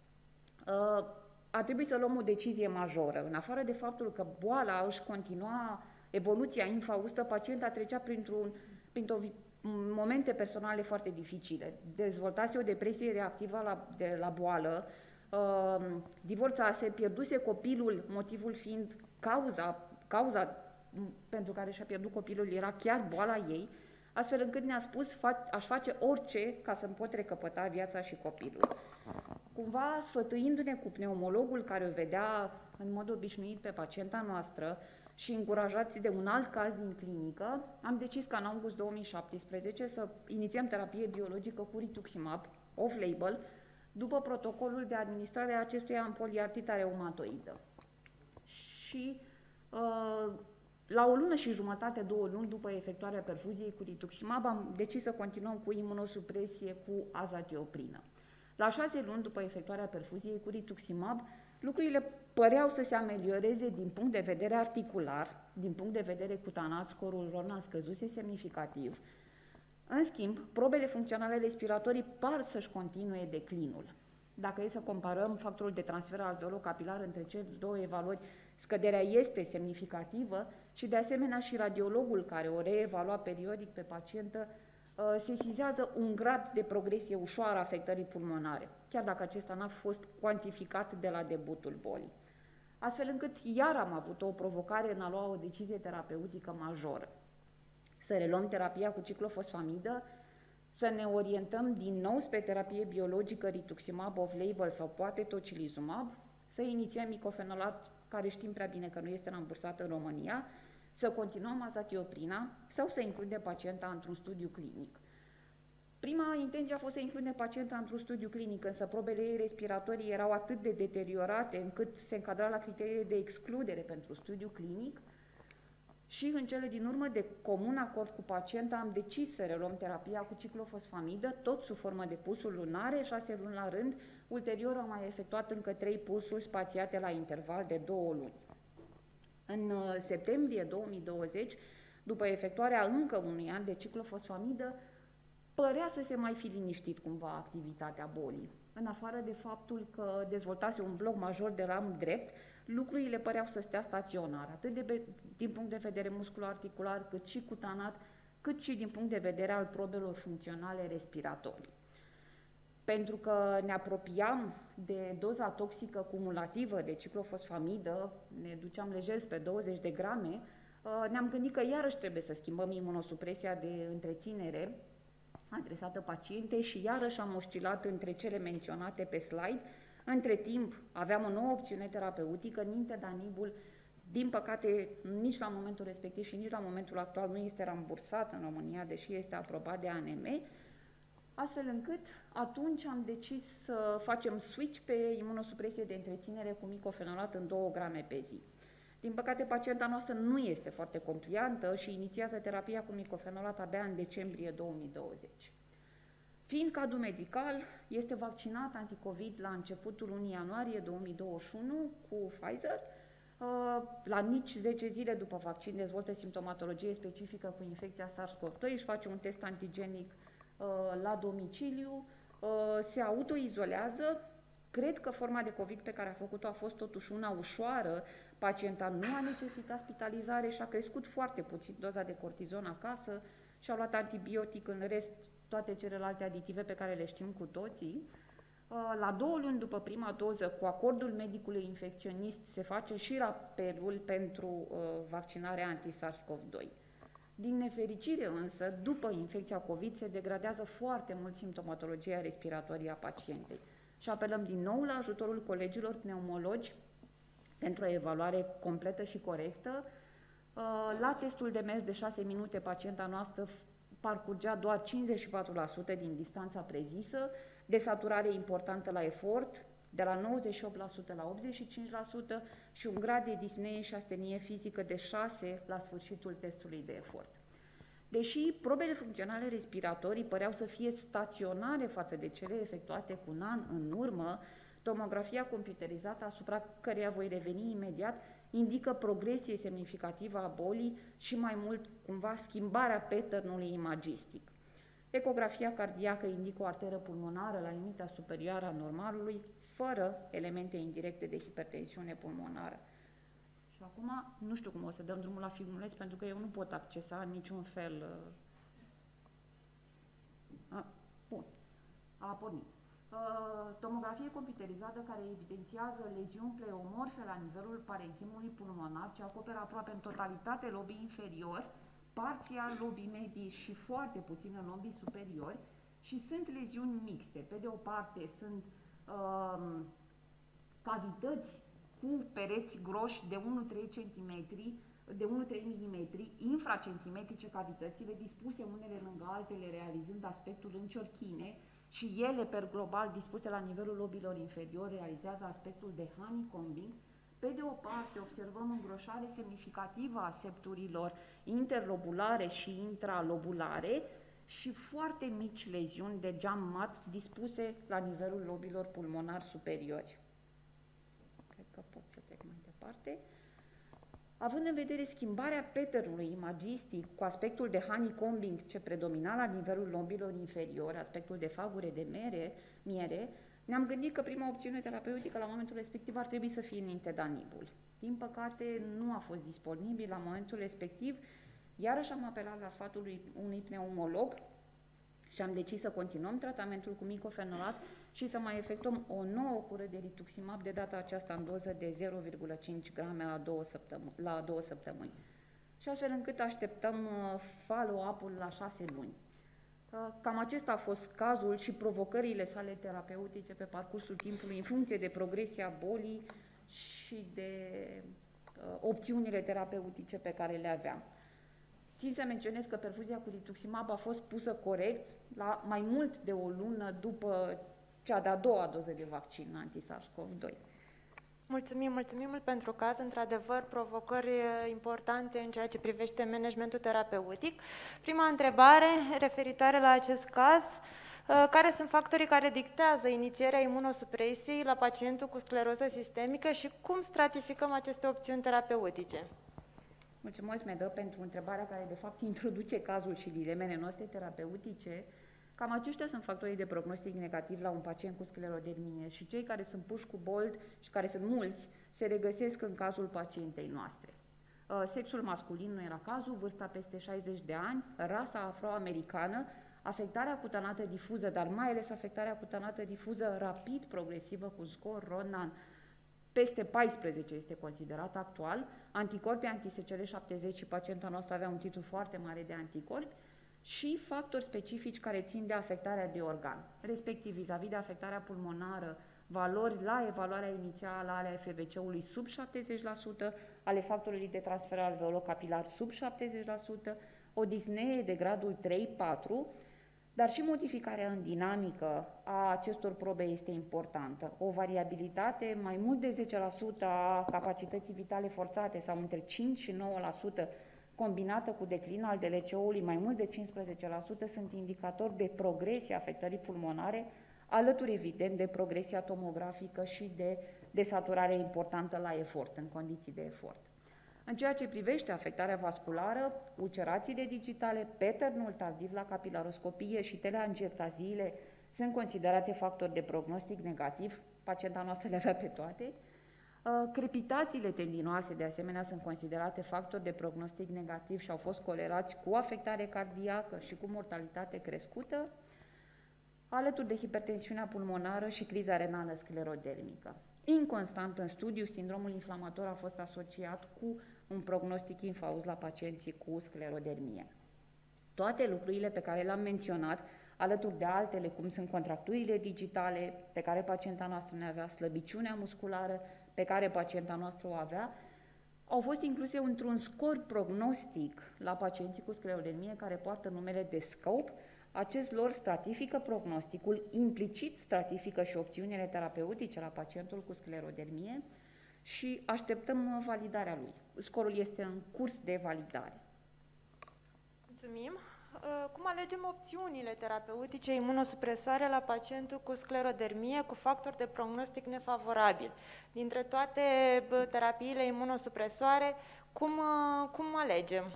a trebuit să luăm o decizie majoră. În afară de faptul că boala își continua evoluția infaustă, pacienta trecea printr-o momente personale foarte dificile. Dezvoltase o depresie reactivă la boală, divorțase, pierduse copilul, motivul fiind cauza pentru care și-a pierdut copilul era chiar boala ei, astfel încât ne-a spus aș face orice ca să-mi pot recăpăta viața și copilul. Cumva, sfătuindu-ne cu pneumologul care o vedea în mod obișnuit pe pacienta noastră și încurajați de un alt caz din clinică, am decis ca în august 2017 să inițiem terapie biologică cu rituximab, off-label, după protocolul de administrare a acestuia în poliartrita reumatoidă. Și la o lună și jumătate, 2 luni după efectuarea perfuziei cu rituximab, am decis să continuăm cu imunosupresie cu azatioprină. La 6 luni după efectuarea perfuziei cu rituximab, lucrurile păreau să se amelioreze din punct de vedere articular, din punct de vedere cutanat, scorul RONA scăzuse semnificativ. În schimb, probele funcționale respiratorii par să-și continue declinul. Dacă e să comparăm factorul de transfer alveolo-capilar între cele două evaluări, scăderea este semnificativă și de asemenea și radiologul care o reevalua periodic pe pacientă sesizează un grad de progresie ușoară a afectării pulmonare, chiar dacă acesta n-a fost cuantificat de la debutul bolii. Astfel încât iar am avut o provocare în a lua o decizie terapeutică majoră. Să reluăm terapia cu ciclofosfamidă, să ne orientăm din nou spre terapie biologică, rituximab off-label sau poate tocilizumab, să inițiem micofenolat, care știm prea bine că nu este rambursat în România, să continuăm azatioprina sau să includem pacienta într-un studiu clinic. Prima intenție a fost să includem pacienta într-un studiu clinic, însă probele ei respiratorii erau atât de deteriorate încât se încadra la criteriile de excludere pentru studiu clinic și în cele din urmă, de comun acord cu pacienta, am decis să reluăm terapia cu ciclofosfamidă, tot sub formă de pulsuri lunare, 6 luni la rând. Ulterior am mai efectuat încă 3 pulsuri spațiate la interval de 2 luni. În septembrie 2020, după efectuarea încă unui an de ciclofosfamidă, părea să se mai fi liniștit cumva activitatea bolii. În afară de faptul că dezvoltase un bloc major de ram drept, lucrurile păreau să stea staționar, atât din punct de vedere musculoarticular, cât și cutanat, cât și din punct de vedere al probelor funcționale respiratorii. Pentru că ne apropiam de doza toxică cumulativă de ciclofosfamidă, ne duceam lejer spre 20 de grame, ne-am gândit că iarăși trebuie să schimbăm imunosupresia de întreținere adresată pacientei și iarăși am oscilat între cele menționate pe slide. Între timp aveam o nouă opțiune terapeutică, nintedanibul. Din păcate, nici la momentul respectiv și nici la momentul actual nu este rambursat în România, deși este aprobat de ANM, astfel încât atunci am decis să facem switch pe imunosupresie de întreținere cu micofenolat în 2 grame pe zi. Din păcate, pacienta noastră nu este foarte compliantă și inițiază terapia cu micofenolat abia în decembrie 2020. Fiind cadru medical, este vaccinat anticovid la începutul lunii ianuarie 2021 cu Pfizer. La nici 10 zile după vaccin dezvoltă simptomatologie specifică cu infecția SARS-CoV-2, își face un test antigenic la domiciliu, se autoizolează. Cred că forma de COVID pe care a făcut-o a fost totuși una ușoară. Pacienta nu a necesitat spitalizare și a crescut foarte puțin doza de cortizon acasă și a luat antibiotic, în rest toate celelalte aditive pe care le știm cu toții. La 2 luni după prima doză, cu acordul medicului infecționist, se face și rapelul pentru vaccinarea anti-SARS-CoV-2. Din nefericire însă, după infecția COVID, se degradează foarte mult simptomatologia respiratorie a pacientei. Și apelăm din nou la ajutorul colegilor pneumologi pentru o evaluare completă și corectă. La testul de mers de 6 minute, pacienta noastră parcurgea doar 54% din distanța prezisă, desaturare importantă la efort, de la 98% la 85% și un grad de dispnee și astenie fizică de 6 la sfârșitul testului de efort. Deși probele funcționale respiratorii păreau să fie staționare față de cele efectuate cu un an în urmă, tomografia computerizată, asupra căreia voi reveni imediat, indică progresie semnificativă a bolii și mai mult, cumva, schimbarea pattern-ului imagistic. Ecografia cardiacă indică o arteră pulmonară la limita superioară a normalului, fără elemente indirecte de hipertensiune pulmonară. Și acum, nu știu cum o să dăm drumul la filmuleț, pentru că eu nu pot accesa în niciun fel. Bun. A pornit. Tomografie computerizată care evidențiază leziuni pleomorfe la nivelul parenchimului pulmonar, ce acoperă aproape în totalitate lobii inferiori, parțial lobii medii și foarte puțin în lobii superiori, și sunt leziuni mixte. Pe de o parte sunt cavități cu pereți groși de 1-3 cm, de 1-3 mm, infracentimetrice cavitățile, dispuse unele lângă altele, realizând aspectul înciorchine, și ele, per global, dispuse la nivelul lobilor inferiori, realizează aspectul de honeycombing. Pe de o parte, observăm îngroșare semnificativă a septurilor interlobulare și intralobulare și foarte mici leziuni de geam mat dispuse la nivelul lobilor pulmonari superiori. Cred că pot să trec mai departe. Având în vedere schimbarea pattern-ului imagistic cu aspectul de honeycombing ce predomina la nivelul lobilor inferiori, aspectul de fagure de miere, ne-am gândit că prima opțiune terapeutică la momentul respectiv ar trebui să fie nintedanibul. Din păcate, nu a fost disponibil la momentul respectiv, iarăși am apelat la sfatul unui pneumolog și am decis să continuăm tratamentul cu micofenolat și să mai efectuăm o nouă cură de rituximab, de data aceasta în doză de 0,5 grame la 2 săptămâni. Și astfel încât așteptăm follow-up-ul la 6 luni. Cam acesta a fost cazul și provocările sale terapeutice pe parcursul timpului, în funcție de progresia bolii și de opțiunile terapeutice pe care le aveam. Țin să menționez că perfuzia cu rituximab a fost pusă corect la mai mult de o lună după cea de-a doua doză de vaccin anti-SARS-CoV-2. Mulțumim mult pentru caz. Într-adevăr, provocări importante în ceea ce privește managementul terapeutic. Prima întrebare referitoare la acest caz: care sunt factorii care dictează inițierea imunosupresiei la pacientul cu scleroză sistemică și cum stratificăm aceste opțiuni terapeutice? Mulțumesc, Medă, pentru întrebarea care, de fapt, introduce cazul și dilemele noastre terapeutice. Cam aceștia sunt factorii de prognostic negativ la un pacient cu sclerodermie și cei care sunt puși cu bold și care sunt mulți se regăsesc în cazul pacientei noastre. Sexul masculin nu era cazul, vârsta peste 60 de ani, rasa afroamericană, afectarea cutanată difuză, dar mai ales afectarea cutanată difuză rapid progresivă cu scor Ronan peste 14 este considerat actual, anticorpi anti-SCL70 și pacienta noastră avea un titlu foarte mare de anticorpi, și factori specifici care țin de afectarea de organ, respectiv vis-a-vis de afectarea pulmonară, valori la evaluarea inițială ale FVC-ului sub 70%, ale factorului de transfer alveolo-capilar sub 70%, o disnee de gradul 3-4, dar și modificarea în dinamică a acestor probe este importantă. O variabilitate mai mult de 10% a capacității vitale forțate sau între 5 și 9%, combinată cu declin al DLCO-ului mai mult de 15%, sunt indicatori de progresie afectării pulmonare, alături evident de progresia tomografică și de desaturare importantă la efort, în condiții de efort. În ceea ce privește afectarea vasculară, ulcerațiile digitale, patternul tardiv la capilaroscopie și teleangioplaziile sunt considerate factori de prognostic negativ, pacienta noastră le avea pe toate. Crepitațiile tendinoase, de asemenea, sunt considerate factori de prognostic negativ și au fost corelați cu afectare cardiacă și cu mortalitate crescută, alături de hipertensiunea pulmonară și criza renală sclerodermică. Inconstant în studiu, sindromul inflamator a fost asociat cu un prognostic infaust la pacienții cu sclerodermie. Toate lucrurile pe care le-am menționat, alături de altele, cum sunt contracturile digitale pe care pacienta noastră ne avea, slăbiciunea musculară pe care pacienta noastră o avea, au fost incluse într-un scor prognostic la pacienții cu sclerodermie care poartă numele de SCOPE. Acest lor stratifică prognosticul, implicit stratifică și opțiunile terapeutice la pacientul cu sclerodermie și așteptăm validarea lui. Scorul este în curs de validare. Mulțumim. Cum alegem opțiunile terapeutice imunosupresoare la pacientul cu sclerodermie cu factor de prognostic nefavorabil? Dintre toate terapiile imunosupresoare, cum alegem?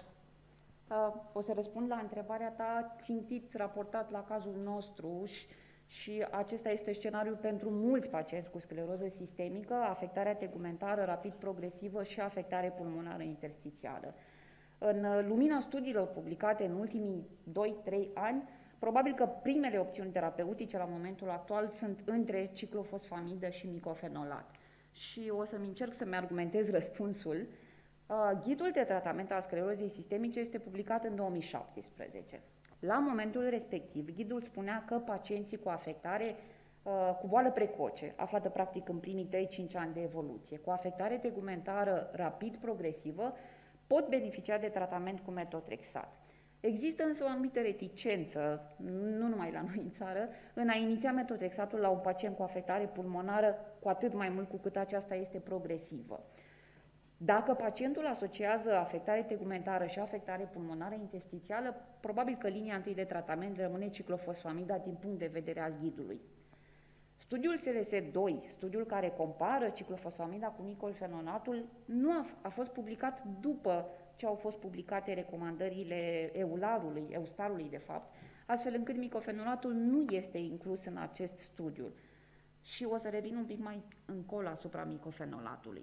O să răspund la întrebarea ta țintit, raportat la cazul nostru și acesta este scenariul pentru mulți pacienți cu scleroză sistemică, afectarea tegumentară rapid progresivă și afectare pulmonară interstițială. În lumina studiilor publicate în ultimii 2-3 ani, probabil că primele opțiuni terapeutice la momentul actual sunt între ciclofosfamidă și micofenolat. Și o să-mi încerc să-mi argumentez răspunsul. Ghidul de tratament al sclerozei sistemice este publicat în 2017. La momentul respectiv, ghidul spunea că pacienții cu afectare cu boală precoce, aflată practic în primii 3-5 ani de evoluție, cu afectare tegumentară rapid progresivă, pot beneficia de tratament cu metotrexat. Există însă o anumită reticență, nu numai la noi în țară, în a iniția metotrexatul la un pacient cu afectare pulmonară, cu atât mai mult cu cât aceasta este progresivă. Dacă pacientul asociază afectare tegumentară și afectare pulmonară interstițială, probabil că linia întâi de tratament rămâne ciclofosfamida din punct de vedere al ghidului. Studiul SLS-2, studiul care compară ciclofosfamida cu micofenonatul, nu a fost publicat după ce au fost publicate recomandările EUSTAR-ului de fapt, astfel încât micofenonatul nu este inclus în acest studiu. Și o să revin un pic mai încolo asupra micofenolatului.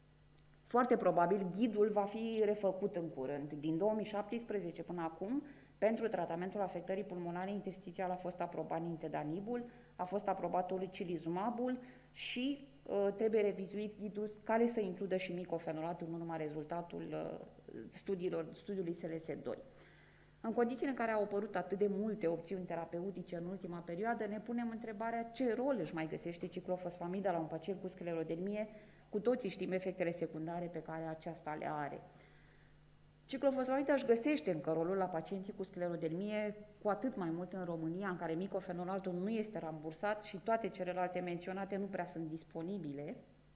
Foarte probabil ghidul va fi refăcut în curând. Din 2017 până acum, pentru tratamentul afectării pulmonare interstițiale a fost aprobat nintedanibul, a fost aprobat tolicilizumabul și trebuie revizuit ghidul care să includă și micofenolatul, nu numai rezultatul studiului SLS-2. În condițiile în care au apărut atât de multe opțiuni terapeutice în ultima perioadă, ne punem întrebarea ce rol își mai găsește ciclofosfamida la un pacient cu sclerodermie. Cu toții știm efectele secundare pe care aceasta le are. Ciclofosfamida își găsește încă rolul la pacienții cu sclerodermie, cu atât mai mult în România, în care micofenolatul nu este rambursat și toate celelalte menționate nu prea sunt disponibile.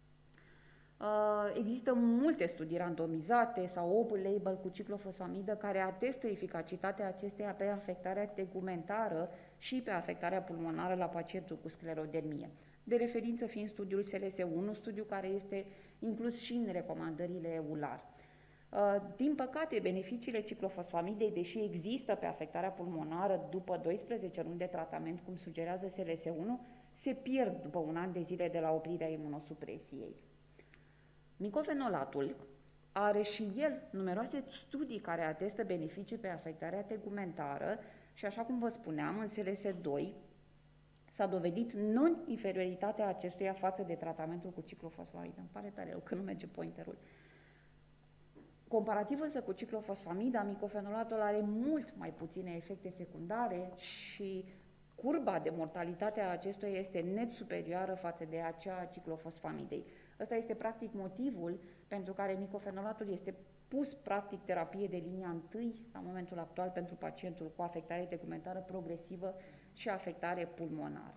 Există multe studii randomizate sau open label cu ciclofosfamidă care atestă eficacitatea acesteia pe afectarea tegumentară și pe afectarea pulmonară la pacientul cu sclerodermie. De referință fiind studiul SLS-1, studiu care este inclus și în recomandările EULAR. Din păcate, beneficiile ciclofosfamidei, deși există pe afectarea pulmonară după 12 luni de tratament, cum sugerează SLS-1, se pierd după un an de zile de la oprirea imunosupresiei. Micofenolatul are și el numeroase studii care atestă beneficii pe afectarea tegumentară și, așa cum vă spuneam, în SLS-2 s-a dovedit non-inferioritatea acestuia față de tratamentul cu ciclofosfamidă. Îmi pare tare rău că nu merge pointerul. Comparativ însă cu ciclofosfamida, micofenolatul are mult mai puține efecte secundare și curba de mortalitate a acestuia este net superioară față de acea a ciclofosfamidei. Ăsta este practic motivul pentru care micofenolatul este pus practic terapie de linia întâi la momentul actual pentru pacientul cu afectare tegumentară progresivă și afectare pulmonară.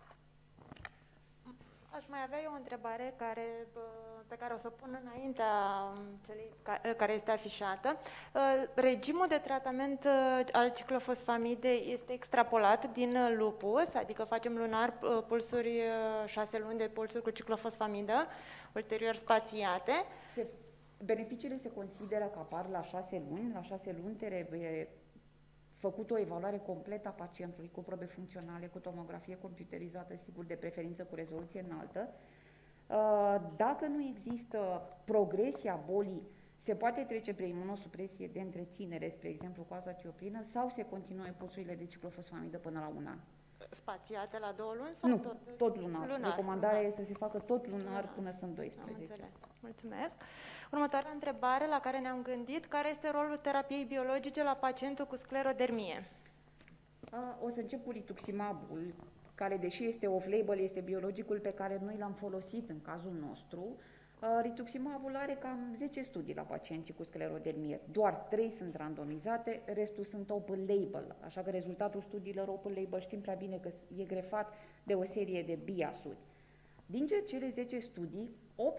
Aș mai avea eu o întrebare pe care o să o pun înaintea celei care este afișată. Regimul de tratament al ciclofosfamidei este extrapolat din lupus, adică facem lunar pulsuri 6 luni de pulsuri cu ciclofosfamidă, ulterior spațiate. Beneficiile se consideră că apar la 6 luni. La 6 luni trebuie făcut o evaluare completă a pacientului cu probe funcționale, cu tomografie computerizată, sigur, de preferință cu rezoluție înaltă. Dacă nu există progresia bolii, se poate trece pre imunosupresie de întreținere, spre exemplu cu azațioprină, sau se continuă pulsurile de ciclofosfamidă până la un an. Spațiate la 2 luni? Sau nu, tot lunar. Recomandarea este să se facă tot lunar până sunt 12. Am înțeles. Mulțumesc. Următoarea întrebare la care ne-am gândit, care este rolul terapiei biologice la pacientul cu sclerodermie? O să încep cu rituximabul, care, deși este off-label, este biologicul pe care noi l-am folosit în cazul nostru. Rituximabul are cam 10 studii la pacienții cu sclerodermie. Doar 3 sunt randomizate, restul sunt open label, așa că rezultatul studiilor open label știm prea bine că e grefat de o serie de biasuri. Din cele 10 studii, 8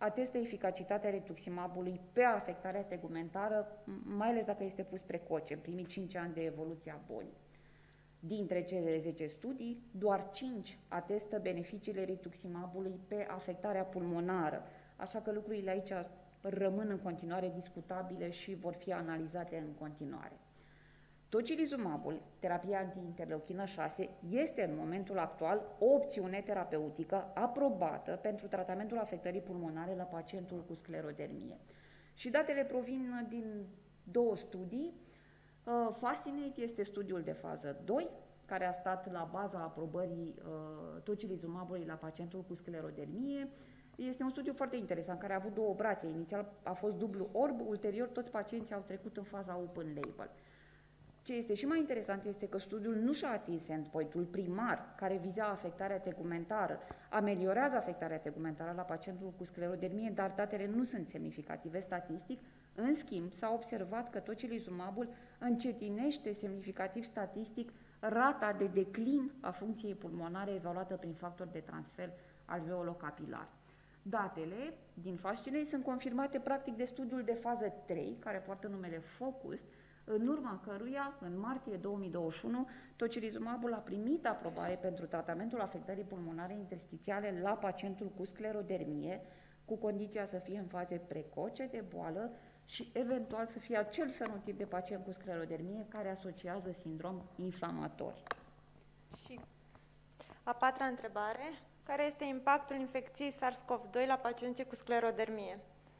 atestă eficacitatea rituximabului pe afectarea tegumentară, mai ales dacă este pus precoce, în primii 5 ani de evoluție a bolii. Dintre cele 10 studii, doar 5 atestă beneficiile rituximabului pe afectarea pulmonară, așa că lucrurile aici rămân în continuare discutabile și vor fi analizate în continuare. Tocilizumabul, terapia anti-interleuchină 6, este în momentul actual o opțiune terapeutică aprobată pentru tratamentul afectării pulmonare la pacientul cu sclerodermie. Și datele provin din 2 studii. Fascinate este studiul de fază 2, care a stat la baza aprobării tocilizumabului la pacientul cu sclerodermie. Este un studiu foarte interesant, care a avut 2 brațe. Inițial a fost dublu orb, ulterior toți pacienții au trecut în faza open label. Ce este și mai interesant este că studiul nu și-a atins endpoint-ul primar, care viza afectarea tegumentară, ameliorează afectarea tegumentară la pacientul cu sclerodermie, dar datele nu sunt semnificative statistic. În schimb, s-a observat că tocilizumabul încetinește semnificativ statistic rata de declin a funcției pulmonare evaluată prin factor de transfer alveolocapilar. Datele din Fascinate sunt confirmate practic de studiul de fază 3, care poartă numele FOCUS, în urma căruia, în martie 2021, tocilizumabul a primit aprobare pentru tratamentul afectării pulmonare interstițiale la pacientul cu sclerodermie, cu condiția să fie în faze precoce de boală și eventual să fie acel fenotip de pacient cu sclerodermie care asociază sindrom inflamator. Și a 4-a întrebare, care este impactul infecției SARS-CoV-2 la pacienții cu sclerodermie?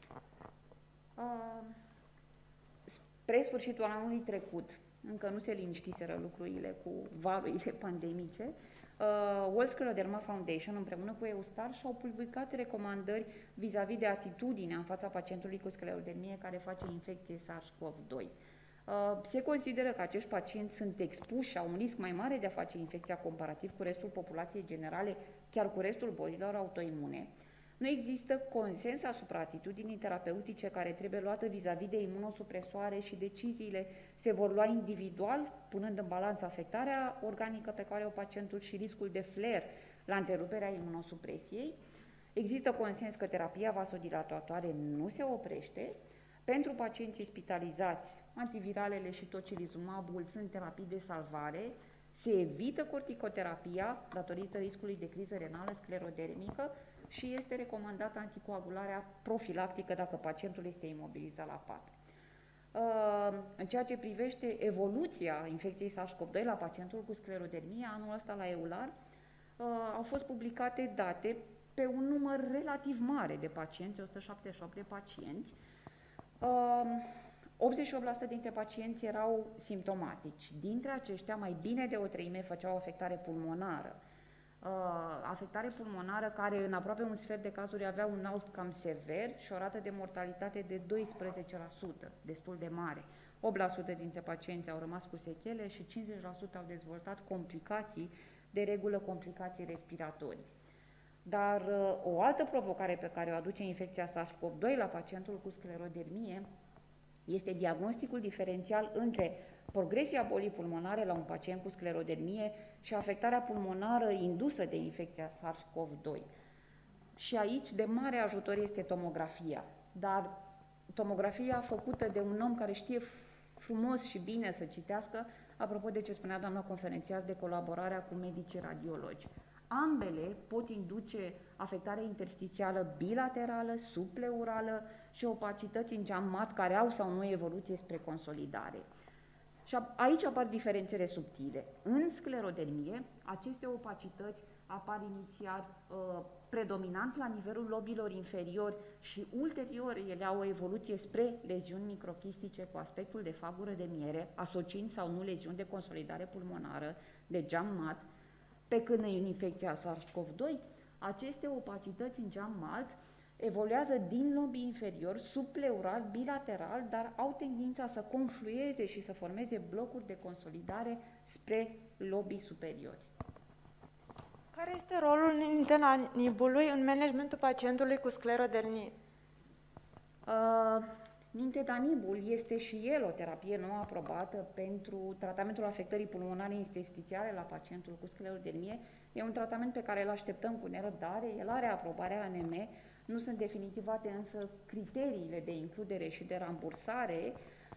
Spre sfârșitul anului trecut, încă nu se liniștiseră lucrurile cu valurile pandemice, World Scleroderma Foundation împreună cu EUSTAR și-au publicat recomandări vis-a-vis de atitudinea în fața pacientului cu sclerodermie care face infecție SARS-CoV-2. Se consideră că acești pacienți sunt expuși și au un risc mai mare de a face infecția comparativ cu restul populației generale, chiar cu restul bolilor autoimune. Nu există consens asupra atitudinii terapeutice care trebuie luată vis-a-vis de imunosupresoare și deciziile se vor lua individual, punând în balanță afectarea organică pe care o pacientul și riscul de flare la întreruperea imunosupresiei. Există consens că terapia vasodilatoare nu se oprește. Pentru pacienții spitalizați, antiviralele și tocilizumabul sunt terapii de salvare. Se evită corticoterapia datorită riscului de criză renală sclerodermică și este recomandată anticoagularea profilactică dacă pacientul este imobilizat la pat. În ceea ce privește evoluția infecției SARS-CoV-2 la pacientul cu sclerodermie, anul ăsta la EULAR au fost publicate date pe un număr relativ mare de pacienți, 178 de pacienți. 88% dintre pacienți erau simptomatici. Dintre aceștia, mai bine de o treime făceau afectare pulmonară. Afectare pulmonară care în aproape un sfert de cazuri avea un outcome sever și o rată de mortalitate de 12%, destul de mare. 8% dintre pacienți au rămas cu sechele și 50% au dezvoltat complicații, de regulă complicații respiratorii. Dar o altă provocare pe care o aduce infecția SARS-CoV-2 la pacientul cu sclerodermie este diagnosticul diferențial între progresia bolii pulmonare la un pacient cu sclerodermie și afectarea pulmonară indusă de infecția SARS-CoV-2. Și aici de mare ajutor este tomografia, dar tomografia făcută de un om care știe frumos și bine să citească, apropo de ce spunea doamna conferențiar de colaborarea cu medicii radiologi. Ambele pot induce afectare interstițială bilaterală, subpleurală și opacități în geam mat care au sau nu evoluție spre consolidare. Și aici apar diferențele subtile. În sclerodermie, aceste opacități apar inițial predominant la nivelul lobilor inferiori și ulterior ele au o evoluție spre leziuni microchistice cu aspectul de fagură de miere, asociind sau nu leziuni de consolidare pulmonară, de geam mat, pe când în infecția SARS-CoV-2, aceste opacități în geam mat evoluează din lobii inferior, subpleural, bilateral, dar au tendința să conflueze și să formeze blocuri de consolidare spre lobii superiori. Care este rolul nintedanibului în managementul pacientului cu sclerodermie? Nintedanibul este și el o terapie nouă aprobată pentru tratamentul afectării pulmonare interstițiale la pacientul cu sclerodermie. E un tratament pe care îl așteptăm cu nerăbdare, el are aprobarea ANM Nu sunt definitivate însă criteriile de includere și de rambursare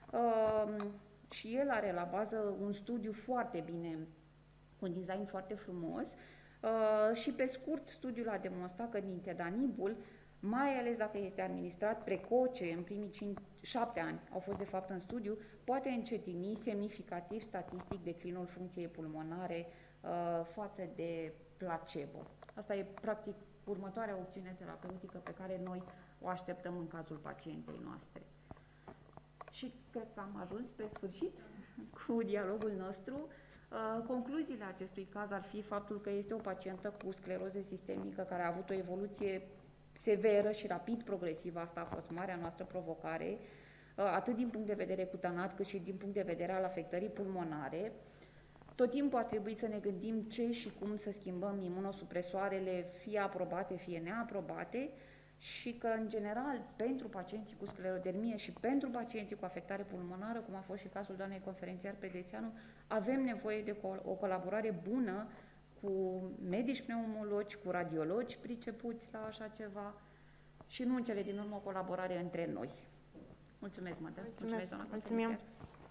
și el are la bază un studiu foarte bine, un design foarte frumos și pe scurt studiul a demonstrat că nintedanibul, mai ales dacă este administrat precoce în primii 7 ani, au fost de fapt în studiu, poate încetini semnificativ statistic declinul funcției pulmonare față de placebo. Asta e practic următoarea opțiune terapeutică pe care noi o așteptăm în cazul pacientei noastre. Și cred că am ajuns spre sfârșit cu dialogul nostru. Concluziile acestui caz ar fi faptul că este o pacientă cu scleroză sistemică care a avut o evoluție severă și rapid progresivă. Asta a fost marea noastră provocare, atât din punct de vedere cutanat, cât și din punct de vedere al afectării pulmonare. Tot timpul a trebuit să ne gândim ce și cum să schimbăm imunosupresoarele, fie aprobate, fie neaprobate, și că, în general, pentru pacienții cu sclerodermie și pentru pacienții cu afectare pulmonară, cum a fost și cazul doamnei conferențiar Predețianu, avem nevoie de o colaborare bună cu medici pneumologi, cu radiologi pricepuți la așa ceva și nu în cele din urmă o colaborare între noi. Mulțumesc, Mădă. Mulțumesc, doamna conferențiar.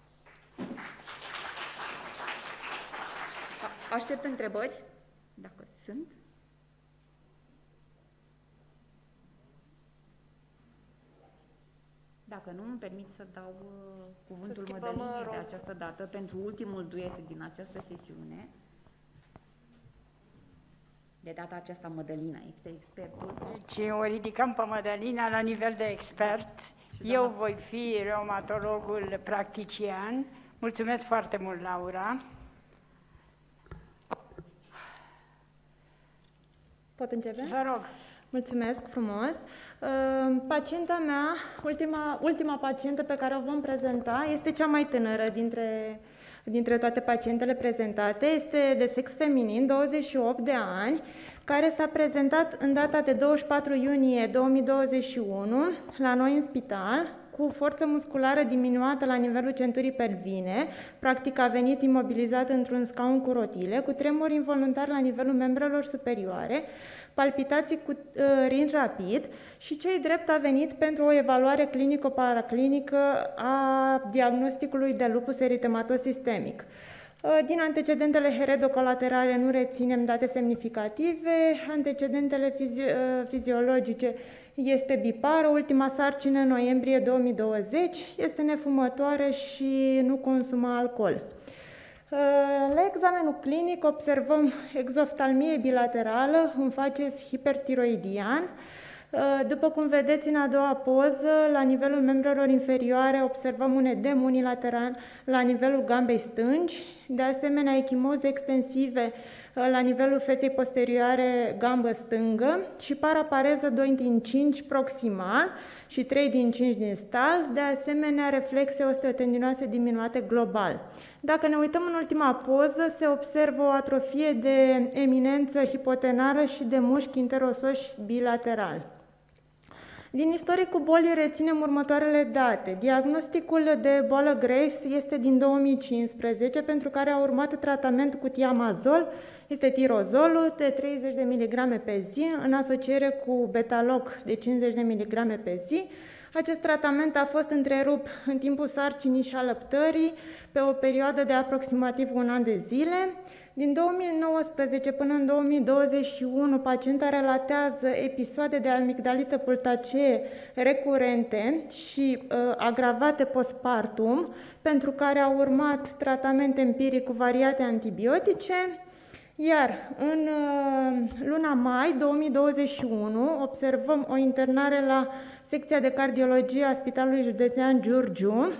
Aștept întrebări, dacă sunt. Dacă nu, îmi permit să dau cuvântul Mădălinei de această dată pentru ultimul duet din această sesiune. De data aceasta, Mădălina este expertul. Deci o ridicăm pe Mădălina la nivel de expert. Eu voi fi reumatologul practician. Mulțumesc foarte mult, Laura. Pot începe? Vă rog. Mulțumesc frumos. Pacienta mea, ultima pacientă pe care o vom prezenta, este cea mai tânără dintre toate pacientele prezentate. Este de sex feminin, 28 de ani, care s-a prezentat în data de 24 iunie 2021 la noi în spital, cu forță musculară diminuată la nivelul centurii pelvine, practic a venit imobilizat într-un scaun cu rotile, cu tremur involuntar la nivelul membrelor superioare, palpitații cu rin rapid și cei drept a venit pentru o evaluare clinico-paraclinică a diagnosticului de lupus eritematos sistemic. Din antecedentele heredocolaterale nu reținem date semnificative, antecedentele fiziologice este bipară, ultima sarcină în noiembrie 2020, este nefumătoare și nu consumă alcool. La examenul clinic observăm exoftalmie bilaterală, un facies hipertiroidian. După cum vedeți în a doua poză, la nivelul membrelor inferioare observăm un edem unilateral la nivelul gambei stângi, de asemenea echimoze extensive la nivelul feței posterioare gambă stângă și parapareză 2 din 5 proximal și 3 din 5 din stal, de asemenea reflexe osteotendinoase diminuate global. Dacă ne uităm în ultima poză, se observă o atrofie de eminență hipotenară și de mușchi interosoși bilateral. Din istoricul bolii reținem următoarele date. Diagnosticul de boală Graves este din 2015, pentru care a urmat tratament cu tiamazol, este tirozolul de 30 de mg pe zi, în asociere cu betaloc de 50 de mg pe zi. Acest tratament a fost întrerupt în timpul sarcinii și alăptării pe o perioadă de aproximativ 1 an de zile. Din 2019 până în 2021, pacienta relatează episoade de amigdalită pultacee recurente și agravate postpartum, pentru care a urmat tratament empiric cu variate antibiotice. Iar în luna mai 2021 observăm o internare la secția de cardiologie a Spitalului Județean Giurgiu,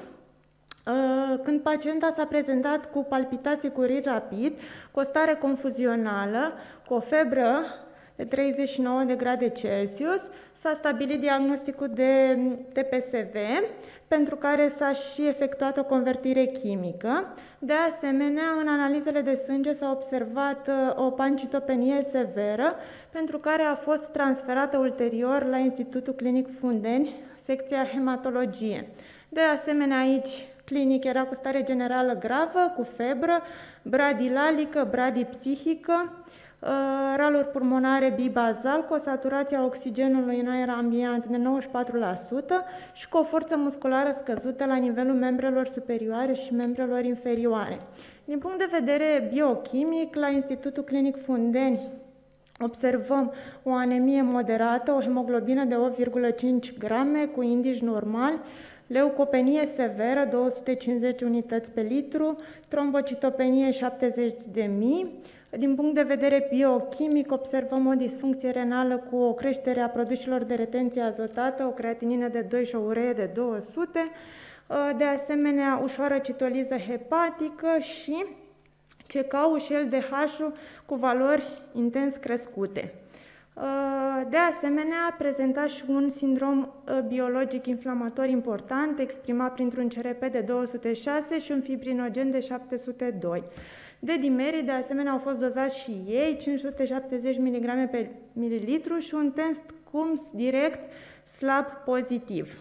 când pacienta s-a prezentat cu palpitații cu rit rapid, cu o stare confuzională, cu o febră de 39 de grade Celsius, s-a stabilit diagnosticul de TPSV, pentru care s-a și efectuat o convertire chimică. De asemenea, în analizele de sânge s-a observat o pancitopenie severă, pentru care a fost transferată ulterior la Institutul Clinic Fundeni, secția hematologie. De asemenea, aici clinic era cu stare generală gravă, cu febră, bradilalică, bradipsihică, raluri pulmonare bibazal cu o saturație a oxigenului în aer ambient de 94% și cu o forță musculară scăzută la nivelul membrelor superioare și membrelor inferioare. Din punct de vedere biochimic, la Institutul Clinic Fundeni observăm o anemie moderată, o hemoglobină de 8,5 grame cu indici normal, leucopenie severă, 250 unități pe litru, trombocitopenie 70.000. Din punct de vedere biochimic, observăm o disfuncție renală cu o creștere a produselor de retenție azotată, o creatinină de 2 și o uree de 200, de asemenea ușoară citoliză hepatică și CK-ul și LDH-ul cu valori intens crescute. De asemenea, prezenta și un sindrom biologic inflamator important, exprimat printr-un CRP de 206 și un fibrinogen de 702. De dimerii, de asemenea, au fost dozați și ei, 570 mg pe mililitru și un test CUMS direct slab pozitiv.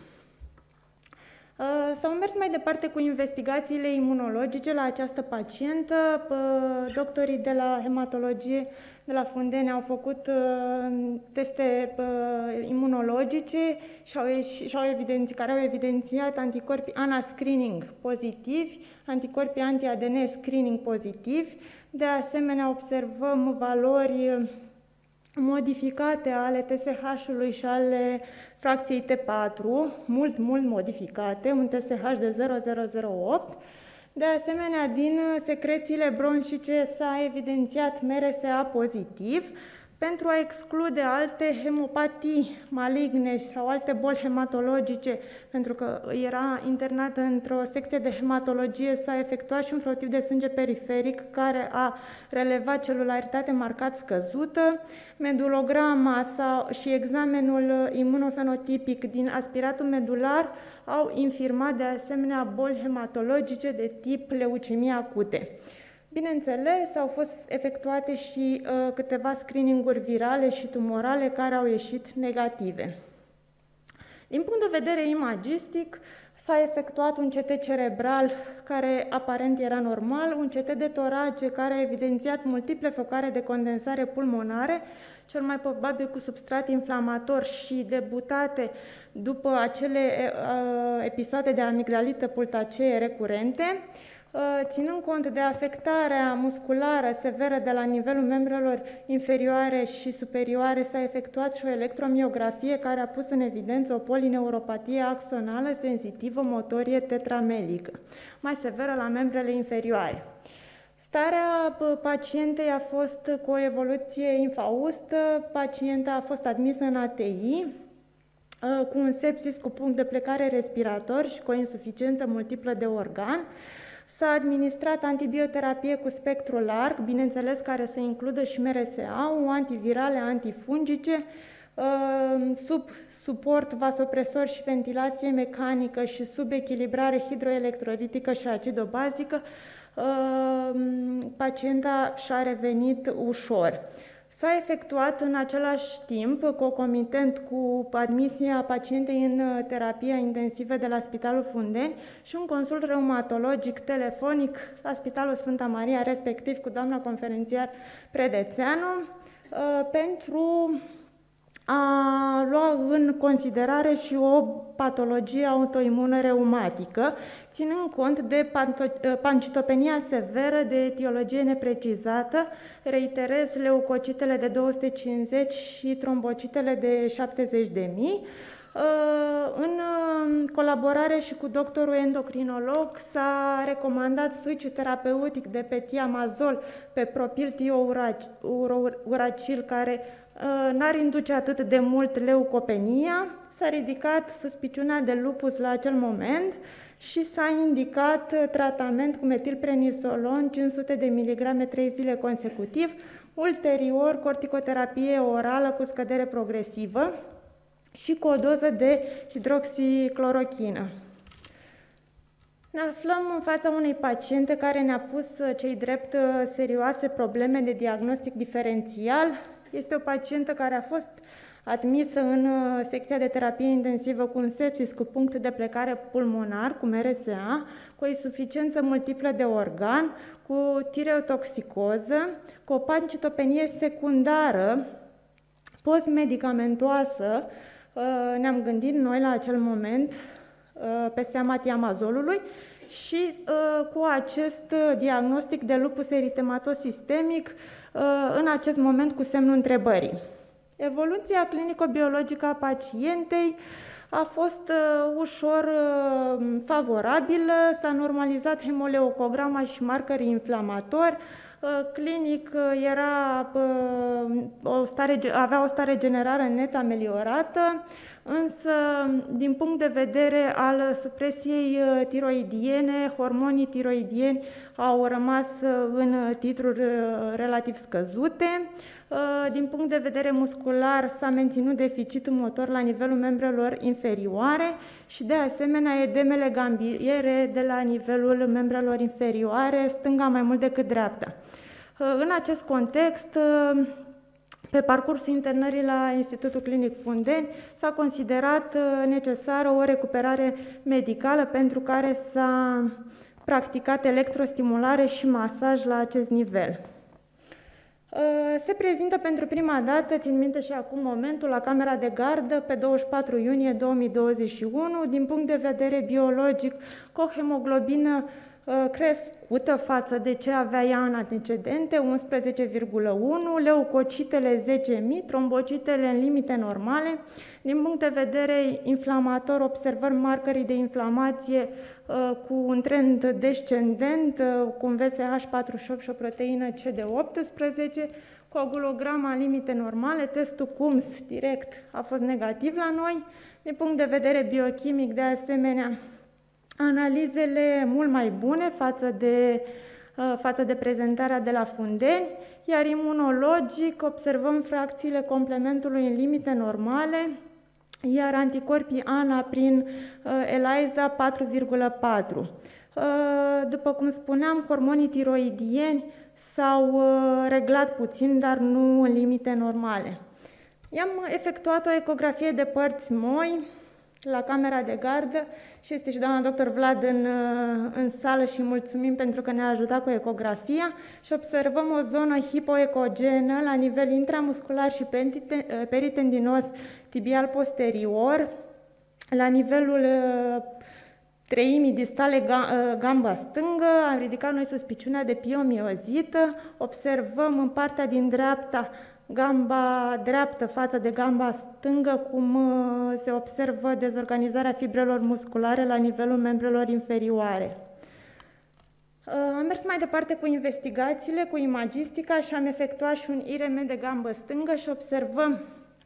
S-au mers mai departe cu investigațiile imunologice la această pacientă. Doctorii de la hematologie de la Fundeni au făcut teste imunologice care au evidențiat anticorpi ANA-screening pozitivi, anticorpi anti-ADN screening pozitivi. De asemenea, observăm valori modificate ale TSH-ului și ale fracției T4, mult modificate, un TSH de 0,008. De asemenea, din secrețiile bronșice s-a evidențiat MRSA pozitiv pentru a exclude alte hemopatii maligne sau alte boli hematologice, pentru că era internată într-o secție de hematologie, s-a efectuat și un fluotiv de sânge periferic care a relevat celularitate marcat scăzută. Medulograma și examenul imunofenotipic din aspiratul medular au infirmat de asemenea boli hematologice de tip leucemie acute. Bineînțeles, au fost efectuate și câteva screening-uri virale și tumorale care au ieșit negative. Din punct de vedere imagistic, s-a efectuat un CT cerebral care aparent era normal, un CT de torace care a evidențiat multiple focare de condensare pulmonare, cel mai probabil cu substrat inflamator și debutate după acele episoade de amigdalită pultacee recurente. Ținând cont de afectarea musculară severă de la nivelul membrelor inferioare și superioare, s-a efectuat și o electromiografie care a pus în evidență o polineuropatie axonală sensitivă motorie tetramelică, mai severă la membrele inferioare. Starea pacientei a fost cu o evoluție infaustă, pacienta a fost admisă în ATI, cu un sepsis cu punct de plecare respirator și cu o insuficiență multiplă de organ. S-a administrat antibioterapie cu spectru larg, bineînțeles care să includă și MRSA-ul, antivirale, antifungice, sub suport vasopresor și ventilație mecanică și sub echilibrare hidroelectrolitică și acidobazică, pacienta și-a revenit ușor. S-a efectuat în același timp, concomitent cu admisia pacientei în terapia intensivă de la Spitalul Fundeni și un consult reumatologic telefonic la Spitalul Sfânta Maria, respectiv cu doamna conferențiar Predețeanu, pentru a lua în considerare și o patologie autoimună reumatică, ținând cont de pancitopenia severă de etiologie neprecizată, reiterez, leucocitele de 250 și trombocitele de 70.000, în colaborare și cu doctorul endocrinolog s-a recomandat switch terapeutic de pe tiamazol pe propiltiouracil care n-ar induce atât de mult leucopenia. S-a ridicat suspiciunea de lupus la acel moment și s-a indicat tratament cu metilprednisolon 500 de mg 3 zile consecutiv, ulterior corticoterapie orală cu scădere progresivă și cu o doză de hidroxiclorochină. Ne aflăm în fața unei paciente care ne-a pus cei drept serioase probleme de diagnostic diferențial. Este o pacientă care a fost admisă în secția de terapie intensivă cu un sepsis cu punct de plecare pulmonar, cu MRSA, cu o insuficiență multiplă de organ, cu tireotoxicoză, cu o pancitopenie secundară post-medicamentoasă. Ne-am gândit noi la acel moment pe seama tiamazolului și cu acest diagnostic de lupus eritematos sistemic în acest moment cu semnul întrebării. Evoluția clinico-biologică a pacientei a fost ușor favorabilă, s-a normalizat hemoleucograma și marcării inflamatori, clinic avea o stare generală net ameliorată, însă din punct de vedere al supresiei tiroidiene, hormonii tiroidieni au rămas în titruri relativ scăzute. Din punct de vedere muscular s-a menținut deficitul motor la nivelul membrelor inferioare și de asemenea edemele gambiere de la nivelul membrelor inferioare, stânga mai mult decât dreapta. În acest context, pe parcursul internării la Institutul Clinic Fundeni s-a considerat necesară o recuperare medicală pentru care s-a practicat electrostimulare și masaj la acest nivel. Se prezintă pentru prima dată, țin minte și acum momentul, la camera de gardă pe 24 iunie 2021, din punct de vedere biologic, cu o hemoglobină crescută față de ce avea ea în antecedente, 11,1, leucocitele 10.000, trombocitele în limite normale. Din punct de vedere inflamator, observăm marcării de inflamație cu un trend descendent, cu un VSH48 și o proteină CD18, coagulograma în limite normale, testul CUMS direct a fost negativ la noi. Din punct de vedere biochimic, de asemenea, analizele mult mai bune față de prezentarea de la Fundeni, iar imunologic observăm fracțiile complementului în limite normale, iar anticorpii ANA prin ELISA 4,4. După cum spuneam, hormonii tiroidieni s-au reglat puțin, dar nu în limite normale. I-am efectuat o ecografie de părți moi la camera de gardă și este și doamna doctor Vlad în sală și mulțumim pentru că ne-a ajutat cu ecografia și observăm o zonă hipoecogenă la nivel intramuscular și peritendinos tibial posterior, la nivelul treimii distale gamba stângă. Am ridicat noi suspiciunea de piomiozită, observăm în partea din dreapta gamba dreaptă față de gamba stângă, cum se observă dezorganizarea fibrelor musculare la nivelul membrelor inferioare. Am mers mai departe cu investigațiile, cu imagistica și am efectuat și un IRM de gambă stângă și observăm,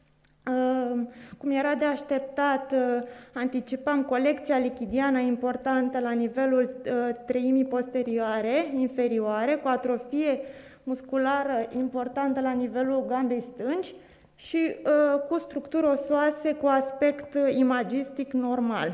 cum era de așteptat, anticipam colecția lichidiană importantă la nivelul treimii inferioare, cu atrofie musculară importantă la nivelul gambei stângi și cu structuri osoase cu aspect imagistic normal.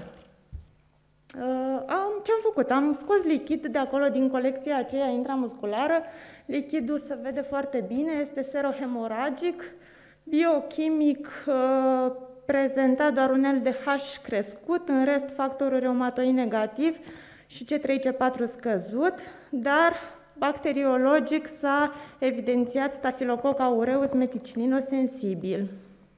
Ce am făcut? Am scos lichid de acolo din colecția aceea intramusculară. Lichidul se vede foarte bine, este serohemoragic, biochimic prezentat doar un LDH crescut, în rest factorul reumatoid negativ și C3-C4 scăzut, dar bacteriologic s-a evidențiat Staphylococcus aureus meticininosensibil.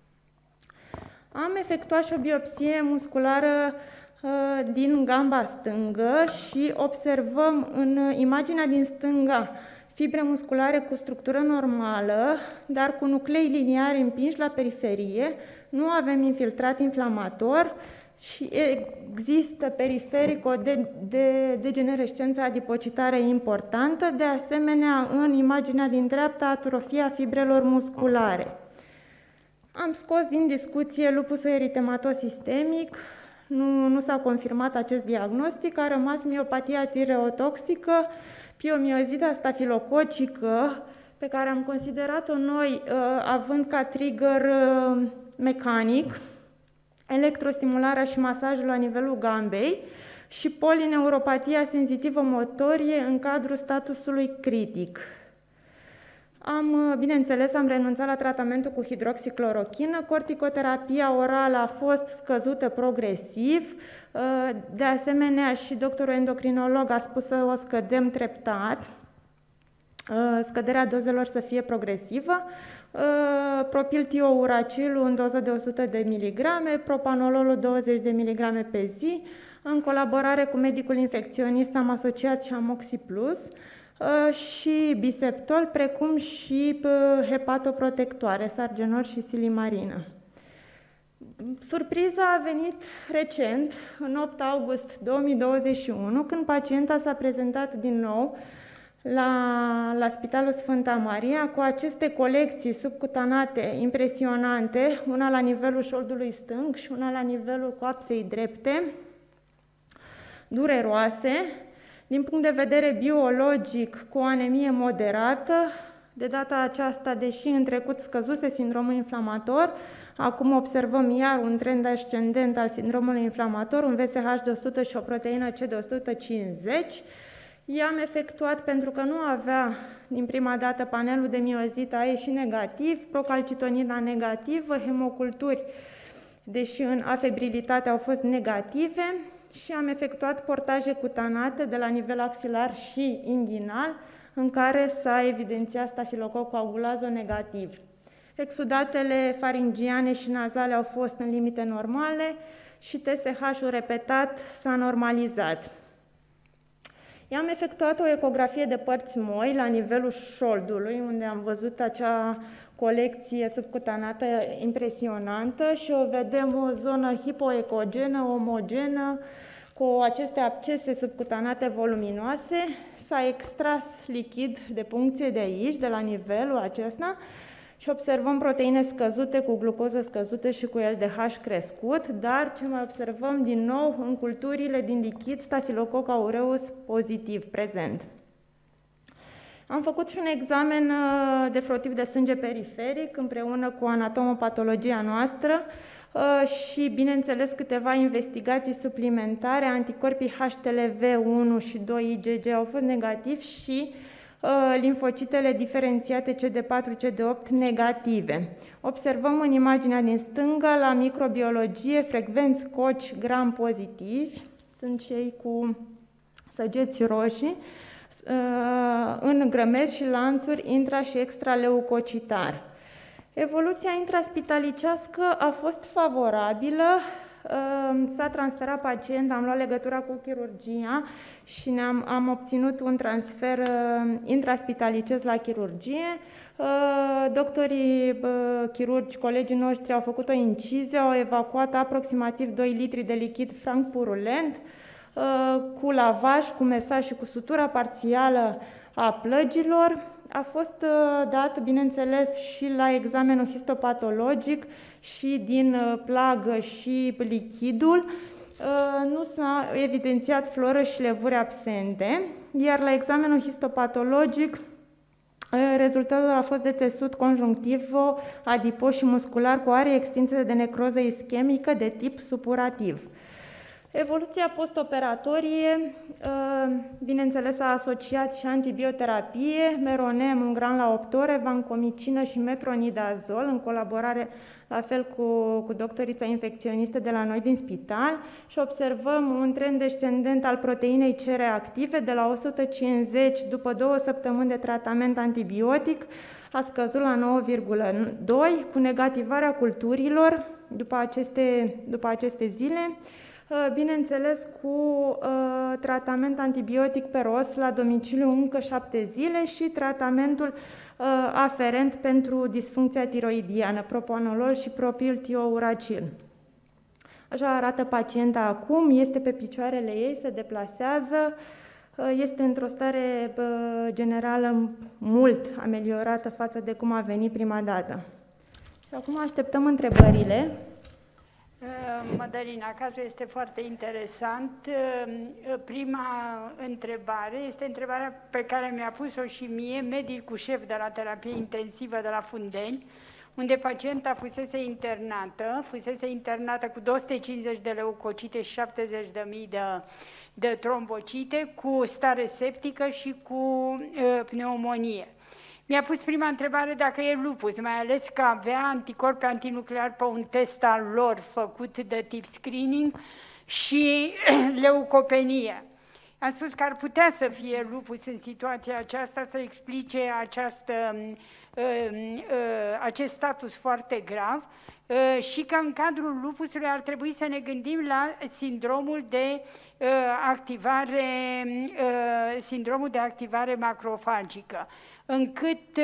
Am efectuat și o biopsie musculară din gamba stângă și observăm în imaginea din stânga fibre musculare cu structură normală, dar cu nuclei liniari împinși la periferie, nu avem infiltrat inflamator și există periferic o degenerescență adipocitară importantă, de asemenea în imaginea din dreapta atrofia fibrelor musculare. Am scos din discuție lupusul eritematos sistemic, nu s-a confirmat acest diagnostic, a rămas miopatia tireotoxică, piomiozita stafilococică, pe care am considerat-o noi având ca trigger mecanic electrostimularea și masajul la nivelul gambei și polineuropatia senzitivă motorie în cadrul statusului critic. Bineînțeles, am renunțat la tratamentul cu hidroxiclorochină, corticoterapia orală a fost scăzută progresiv, de asemenea și doctorul endocrinolog a spus să o scădem treptat, scăderea dozelor să fie progresivă, propiltiouracilul în doză de 100 de mg, propanololul 20 de mg pe zi. În colaborare cu medicul infecționist am asociat și Amoxiplus și Biseptol, precum și hepatoprotectoare, Sargenol și Silimarină. Surpriza a venit recent, în 8 august 2021, când pacienta s-a prezentat din nou la Spitalul Sfânta Maria cu aceste colecții subcutanate impresionante, una la nivelul șoldului stâng și una la nivelul coapsei drepte, dureroase, din punct de vedere biologic, cu o anemie moderată. De data aceasta, deși în trecut scăzuse sindromul inflamator, acum observăm iar un trend ascendent al sindromului inflamator, un VSH de 100 și o proteină C de 150. I-am efectuat, pentru că nu avea din prima dată panelul de miozit, a ieșit negativ, procalcitonina negativă, hemoculturi, deși în afebrilitate au fost negative, și am efectuat portaje cutanate de la nivel axilar și inghinal, în care s-a evidențiat stafilococoagulazul negativ. Exudatele faringiane și nazale au fost în limite normale și TSH-ul repetat s-a normalizat. I-am efectuat o ecografie de părți moi la nivelul șoldului, unde am văzut acea colecție subcutanată impresionantă și o vedem o zonă hipoecogenă, omogenă, cu aceste abscese subcutanate voluminoase. S-a extras lichid de puncție de aici, de la nivelul acesta, și observăm proteine scăzute cu glucoză scăzută și cu LDH crescut, dar ce mai observăm din nou în culturile din lichid, Staphylococcus aureus pozitiv prezent. Am făcut și un examen de frotip de sânge periferic împreună cu anatomopatologia noastră și, bineînțeles, câteva investigații suplimentare. Anticorpii HTLV1 și 2 IgG au fost negativi și limfocitele diferențiate CD4, CD8 negative. Observăm în imaginea din stânga, la microbiologie, frecvenți coci gram pozitivi, sunt cei cu săgeți roșii, în grămezi și lanțuri intra- și extraleucocitar. Evoluția intraspitalicească a fost favorabilă, s-a transferat pacienta, am luat legătura cu chirurgia și am obținut un transfer intraspitalicez la chirurgie. Doctorii chirurgi, colegii noștri, au făcut o incizie, au evacuat aproximativ 2 litri de lichid franc purulent, cu lavaj, cu mesaj și cu sutura parțială a plăgilor. A fost dat, bineînțeles, și la examenul histopatologic și din plagă și lichidul. Nu s-a evidențiat floră și levuri absente, iar la examenul histopatologic rezultatul a fost de țesut conjunctivo-adipos și muscular cu arie extinse de necroză ischemică de tip supurativ. Evoluția postoperatorie, bineînțeles, a asociat și antibioterapie, meronem 1 gram la 8 ore, vancomicină și metronidazol, în colaborare la fel cu doctorița infecționistă de la noi din spital, și observăm un trend descendent al proteinei C reactive de la 150 după 2 săptămâni de tratament antibiotic, a scăzut la 9,2, cu negativarea culturilor după aceste zile, bineînțeles cu tratament antibiotic pe rost la domiciliu încă 7 zile și tratamentul aferent pentru disfuncția tiroidiană, propanolol și propiltiouracil. Așa arată pacienta acum, este pe picioarele ei, se deplasează, este într-o stare generală mult ameliorată față de cum a venit prima dată. Și acum așteptăm întrebările. Mădălina, cazul este foarte interesant. Prima întrebare este întrebarea pe care mi-a pus-o și mie medicul șef de la terapie intensivă de la Fundeni, unde pacienta fusese internată cu 250 de leucocite și 70.000 de trombocite, cu stare septică și cu pneumonie. Mi-a pus prima întrebare dacă e lupus, mai ales că avea anticorpi antinucleari pe un test al lor făcut de tip screening și leucopenie. Am spus că ar putea să fie lupus în situația aceasta, să explice acest status foarte grav și că în cadrul lupusului ar trebui să ne gândim la sindromul de activare macrofagică, încât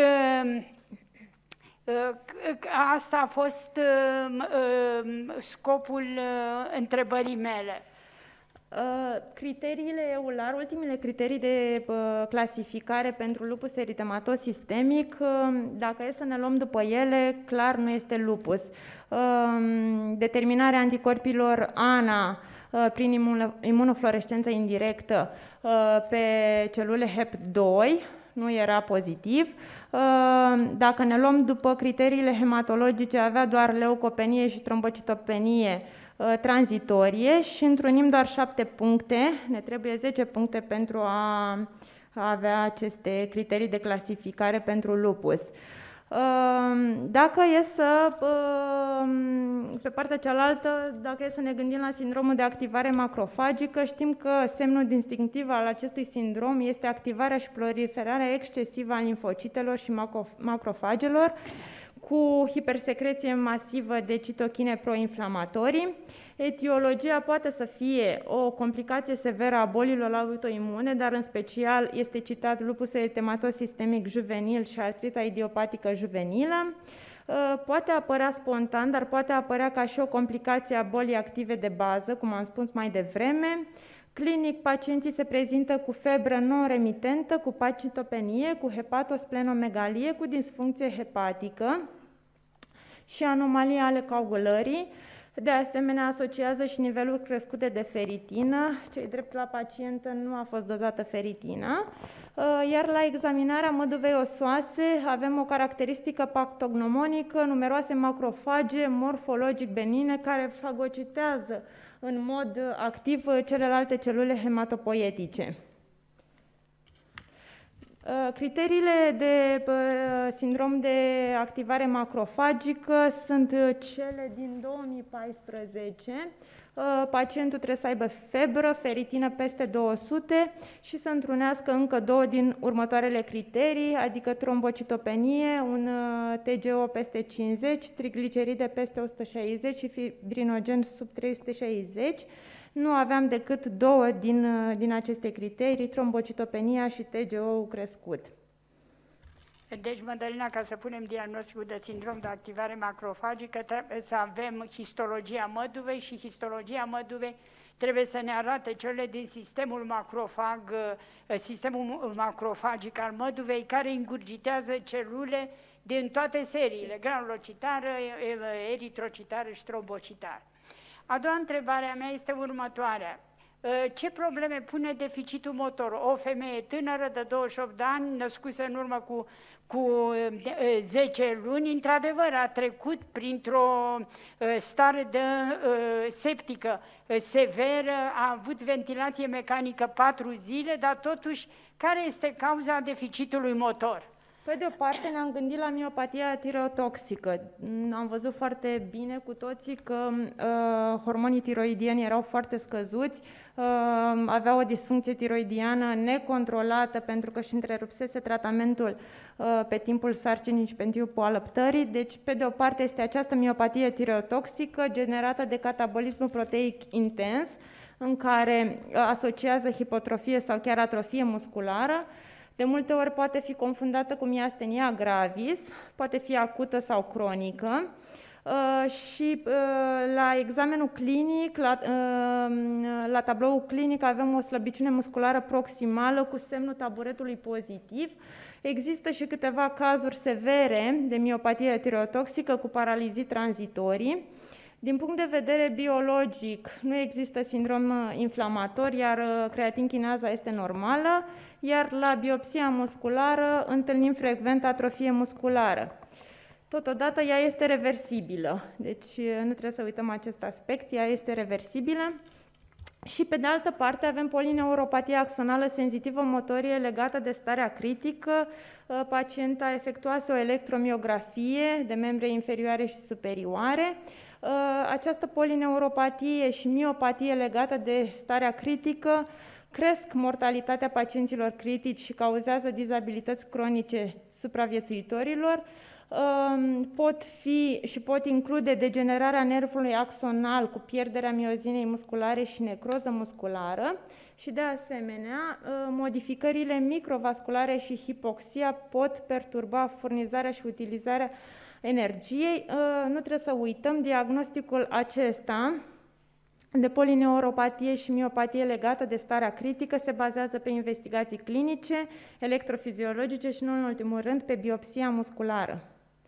asta a fost scopul întrebării mele. Criteriile EULAR, ultimele criterii de clasificare pentru lupus eritematos sistemic, dacă e să ne luăm după ele, clar nu este lupus. Determinarea anticorpilor ANA prin imunofluorescență indirectă pe celule HEP2 nu era pozitiv. Dacă ne luăm după criteriile hematologice, avea doar leucopenie și trombocitopenie tranzitorie și întrunim doar 7 puncte, ne trebuie 10 puncte pentru a avea aceste criterii de clasificare pentru lupus. Dacă e să, pe partea cealaltă, dacă e să ne gândim la sindromul de activare macrofagică, știm că semnul distinctiv al acestui sindrom este activarea și proliferarea excesivă a limfocitelor și macrofagelor, cu hipersecreție masivă de citochine proinflamatorii. Etiologia poate să fie o complicație severă a bolilor autoimune, dar în special este citat lupus eritematos sistemic juvenil și artrita idiopatică juvenilă. Poate apărea spontan, dar poate apărea ca și o complicație a bolii active de bază, cum am spus mai devreme. Clinic, pacienții se prezintă cu febră non-remitentă, cu pacitopenie, cu hepatosplenomegalie, cu disfuncție hepatică și anomalii ale coagulării. De asemenea, asociază și nivelul crescute de feritină. Ce-i drept, la pacientă nu a fost dozată feritina. Iar la examinarea măduvei osoase avem o caracteristică patognomonică, numeroase macrofage morfologic benine care fagocitează în mod activ celelalte celule hematopoietice. Criteriile de sindrom de activare macrofagică sunt cele din 2014. Pacientul trebuie să aibă febră, feritină peste 200 și să întrunească încă 2 din următoarele criterii, adică trombocitopenie, un TGO peste 50, trigliceride peste 160 și fibrinogen sub 360. Nu aveam decât 2 din aceste criterii, trombocitopenia și TGO-ul crescut. Deci, Mădălina, ca să punem diagnosticul de sindrom de activare macrofagică, trebuie să avem histologia măduvei și histologia măduvei trebuie să ne arate cele din sistemul macrofagic al măduvei care ingurgitează celule din toate seriile, granulocitară, eritrocitară și trombocitară. A doua întrebare a mea este următoarea. Ce probleme pune deficitul motor? O femeie tânără de 28 de ani, născusă în urmă cu 10 luni, într-adevăr a trecut printr-o stare de septică severă, a avut ventilație mecanică 4 zile, dar totuși care este cauza deficitului motor? Pe de o parte ne-am gândit la miopatia tireotoxică. Am văzut foarte bine cu toții că hormonii tiroidieni erau foarte scăzuți, avea o disfuncție tiroidiană necontrolată pentru că își întrerupsese tratamentul pe timpul sarcinii și pe timpul alăptării. Deci, pe de o parte, este această miopatie tireotoxică generată de catabolismul proteic intens, în care asociază hipotrofie sau chiar atrofie musculară. De multe ori poate fi confundată cu miastenia gravis, poate fi acută sau cronică și la examenul clinic, la tabloul clinic avem o slăbiciune musculară proximală cu semnul taburetului pozitiv. Există și câteva cazuri severe de miopatie tireotoxică cu paralizii tranzitorii. Din punct de vedere biologic, nu există sindrom inflamator, iar creatinkinaza este normală, iar la biopsia musculară întâlnim frecvent atrofie musculară. Totodată, ea este reversibilă, deci nu trebuie să uităm acest aspect, ea este reversibilă. Și pe de altă parte avem polineuropatie axonală senzitivă motorie legată de starea critică. Pacienta efectuase o electromiografie de membre inferioare și superioare. Această polineuropatie și miopatie legată de starea critică cresc mortalitatea pacienților critici și cauzează dizabilități cronice supraviețuitorilor. Pot include degenerarea nervului axonal cu pierderea miozinei musculare și necroză musculară și, de asemenea, modificările microvasculare și hipoxia pot perturba furnizarea și utilizarea energiei. Nu trebuie să uităm, diagnosticul acesta de polineuropatie și miopatie legată de starea critică se bazează pe investigații clinice, electrofiziologice și, nu în ultimul rând, pe biopsia musculară.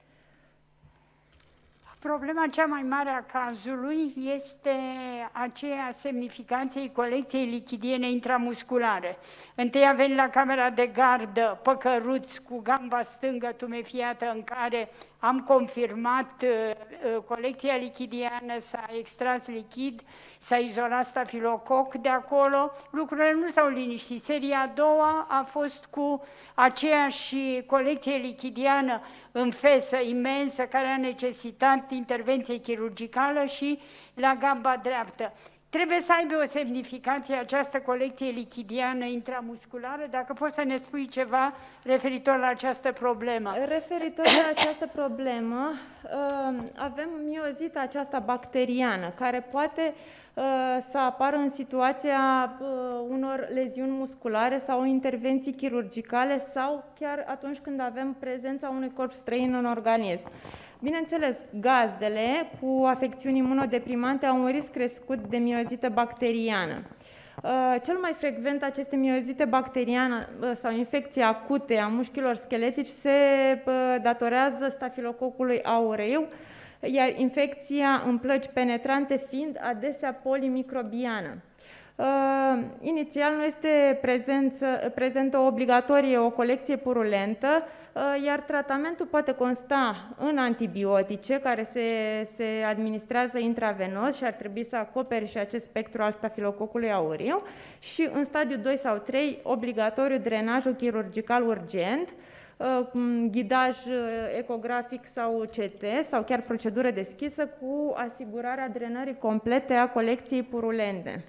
Problema cea mai mare a cazului este aceea semnificației colecției lichidiene intramusculare. Întâi avem la camera de gardă păcăruți cu gamba stângă tumefiată în care am confirmat colecția lichidiană, s-a extras lichid, s-a izolat stafilococ de acolo, lucrurile nu s-au liniștit. Seria a doua a fost cu aceeași colecție lichidiană în fesă imensă care a necesitat intervenție chirurgicală și la gamba dreaptă. Trebuie să aibă o semnificație această colecție lichidiană intramusculară, dacă poți să ne spui ceva referitor la această problemă. Referitor la această problemă, avem miozita aceasta bacteriană, care poate să apară în situația unor leziuni musculare sau intervenții chirurgicale sau chiar atunci când avem prezența unui corp străin în organism. Bineînțeles, gazdele cu afecțiuni imunodeprimante au un risc crescut de miozită bacteriană. Cel mai frecvent aceste miozite bacteriană sau infecții acute a mușchilor scheletici se datorează stafilococului aureus, iar infecția în plăci penetrante fiind adesea polimicrobiană. Inițial nu este prezentă obligatorie o colecție purulentă, iar tratamentul poate consta în antibiotice care se administrează intravenos și ar trebui să acopere și acest spectru al stafilococului aureus și în stadiul 2 sau 3 obligatoriu drenajul chirurgical urgent, ghidaj ecografic sau CT sau chiar procedură deschisă cu asigurarea drenării complete a colecției purulente.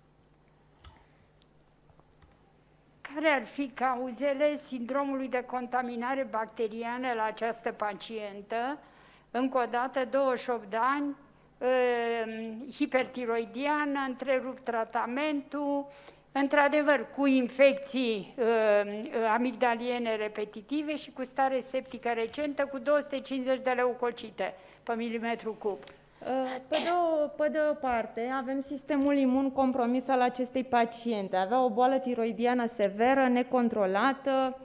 Care ar fi cauzele sindromului de contaminare bacteriană la această pacientă? Încă o dată, 28 de ani, hipertiroidiană, întrerupt tratamentul, într-adevăr cu infecții amigdaliene repetitive și cu stare septică recentă, cu 250 de leucocite pe milimetru cub. Pe de o parte, avem sistemul imun compromis al acestei paciente. Avea o boală tiroidiană severă, necontrolată,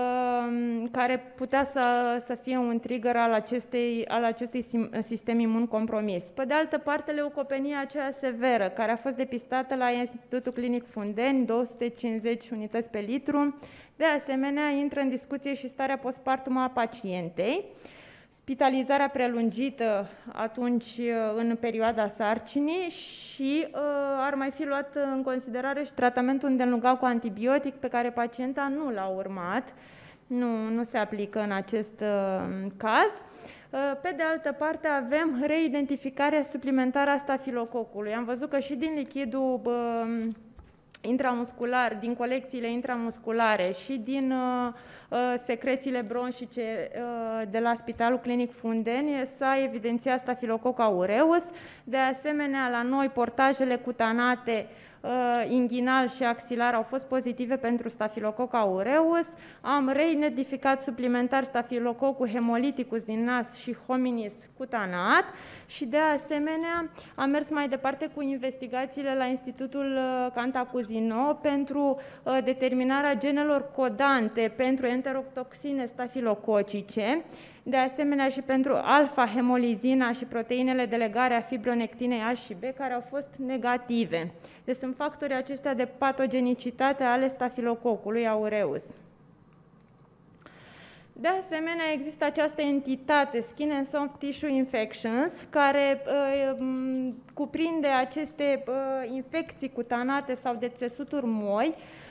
care putea să fie un trigger al acestui sistem imun compromis. Pe de altă parte, leucopenia aceea severă, care a fost depistată la Institutul Clinic Fundeni, 250 unități pe litru. De asemenea, intră în discuție și starea postpartum a pacientei. Spitalizarea prelungită atunci în perioada sarcinii și ar mai fi luat în considerare și tratamentul îndelungat cu antibiotic pe care pacienta nu l-a urmat, nu se aplică în acest caz. Pe de altă parte avem reidentificarea suplimentară a stafilococului. Am văzut că și din lichidul intramuscular, din colecțiile intramusculare și din secrețiile bronșice de la Spitalul Clinic Fundeni s-a evidențiat stafilococ aureus. De asemenea, la noi portajele cutanate inghinal și axilar au fost pozitive pentru stafilococ aureus. Am reidentificat suplimentar stafilococul hemoliticus din nas și hominis cutanat și de asemenea am mers mai departe cu investigațiile la Institutul Cantacuzino pentru determinarea genelor codante pentru enterotoxine stafilococice, de asemenea și pentru alfa-hemolizina și proteinele de legare a fibronectinei A și B, care au fost negative. Deci sunt factorii aceștia de patogenicitate ale stafilococului aureus. De asemenea, există această entitate, Skin and Soft Tissue Infections, care cuprinde aceste infecții cutanate sau de țesuturi moi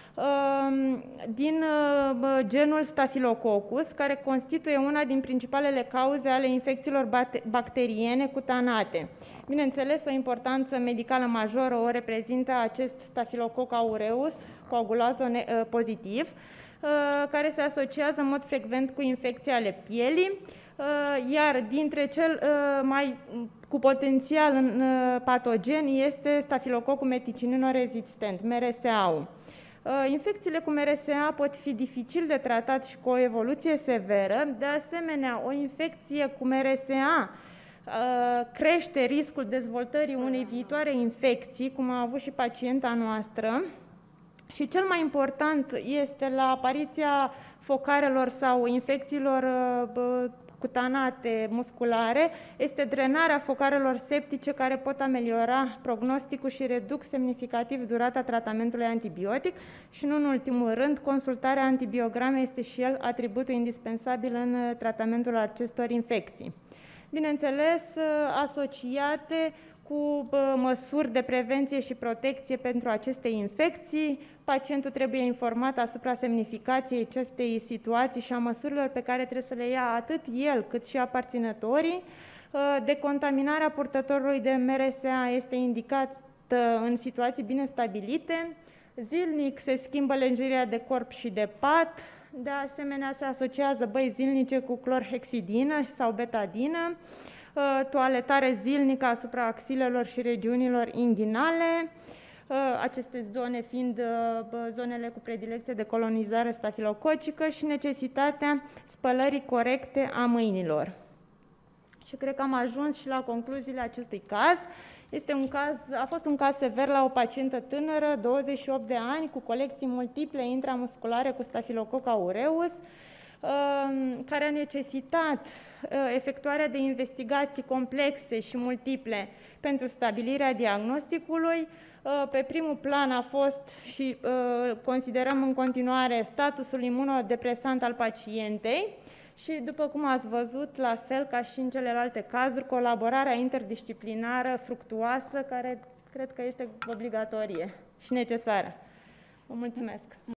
din genul Staphylococcus, care constituie una din principalele cauze ale infecțiilor bacteriene cutanate. Bineînțeles, o importanță medicală majoră o reprezintă acest Staphylococcus aureus, coagulază pozitiv, care se asociază în mod frecvent cu infecții ale pielii, iar dintre cel mai cu potențial patogen este Staphylococcus methicillin-rezistent, MRSA-ul. Infecțiile cu MRSA pot fi dificil de tratat și cu o evoluție severă. De asemenea, o infecție cu MRSA crește riscul dezvoltării unei viitoare infecții, cum a avut și pacienta noastră. Și cel mai important este la apariția focarelor sau infecțiilor cutanate musculare, este drenarea focarelor septice care pot ameliora prognosticul și reduc semnificativ durata tratamentului antibiotic și, nu în ultimul rând, consultarea antibiograme este și el atributul indispensabil în tratamentul acestor infecții. Bineînțeles, asociate cu măsuri de prevenție și protecție pentru aceste infecții, pacientul trebuie informat asupra semnificației acestei situații și a măsurilor pe care trebuie să le ia atât el cât și aparținătorii. Decontaminarea purtătorului de MRSA este indicată în situații bine stabilite. Zilnic se schimbă lenjeria de corp și de pat. De asemenea, se asociază băi zilnice cu clorhexidină sau betadină, toaletare zilnică asupra axilelor și regiunilor inghinale, aceste zone fiind zonele cu predilecție de colonizare stafilococică și necesitatea spălării corecte a mâinilor. Și cred că am ajuns și la concluziile acestui caz. A fost un caz sever la o pacientă tânără, 28 de ani, cu colecții multiple intramusculare cu Staphylococcus aureus, care a necesitat efectuarea de investigații complexe și multiple pentru stabilirea diagnosticului. Pe primul plan a fost și considerăm în continuare statusul imunodepresant al pacientei și, după cum ați văzut, la fel ca și în celelalte cazuri, colaborarea interdisciplinară fructuoasă, care cred că este obligatorie și necesară. Vă mulțumesc!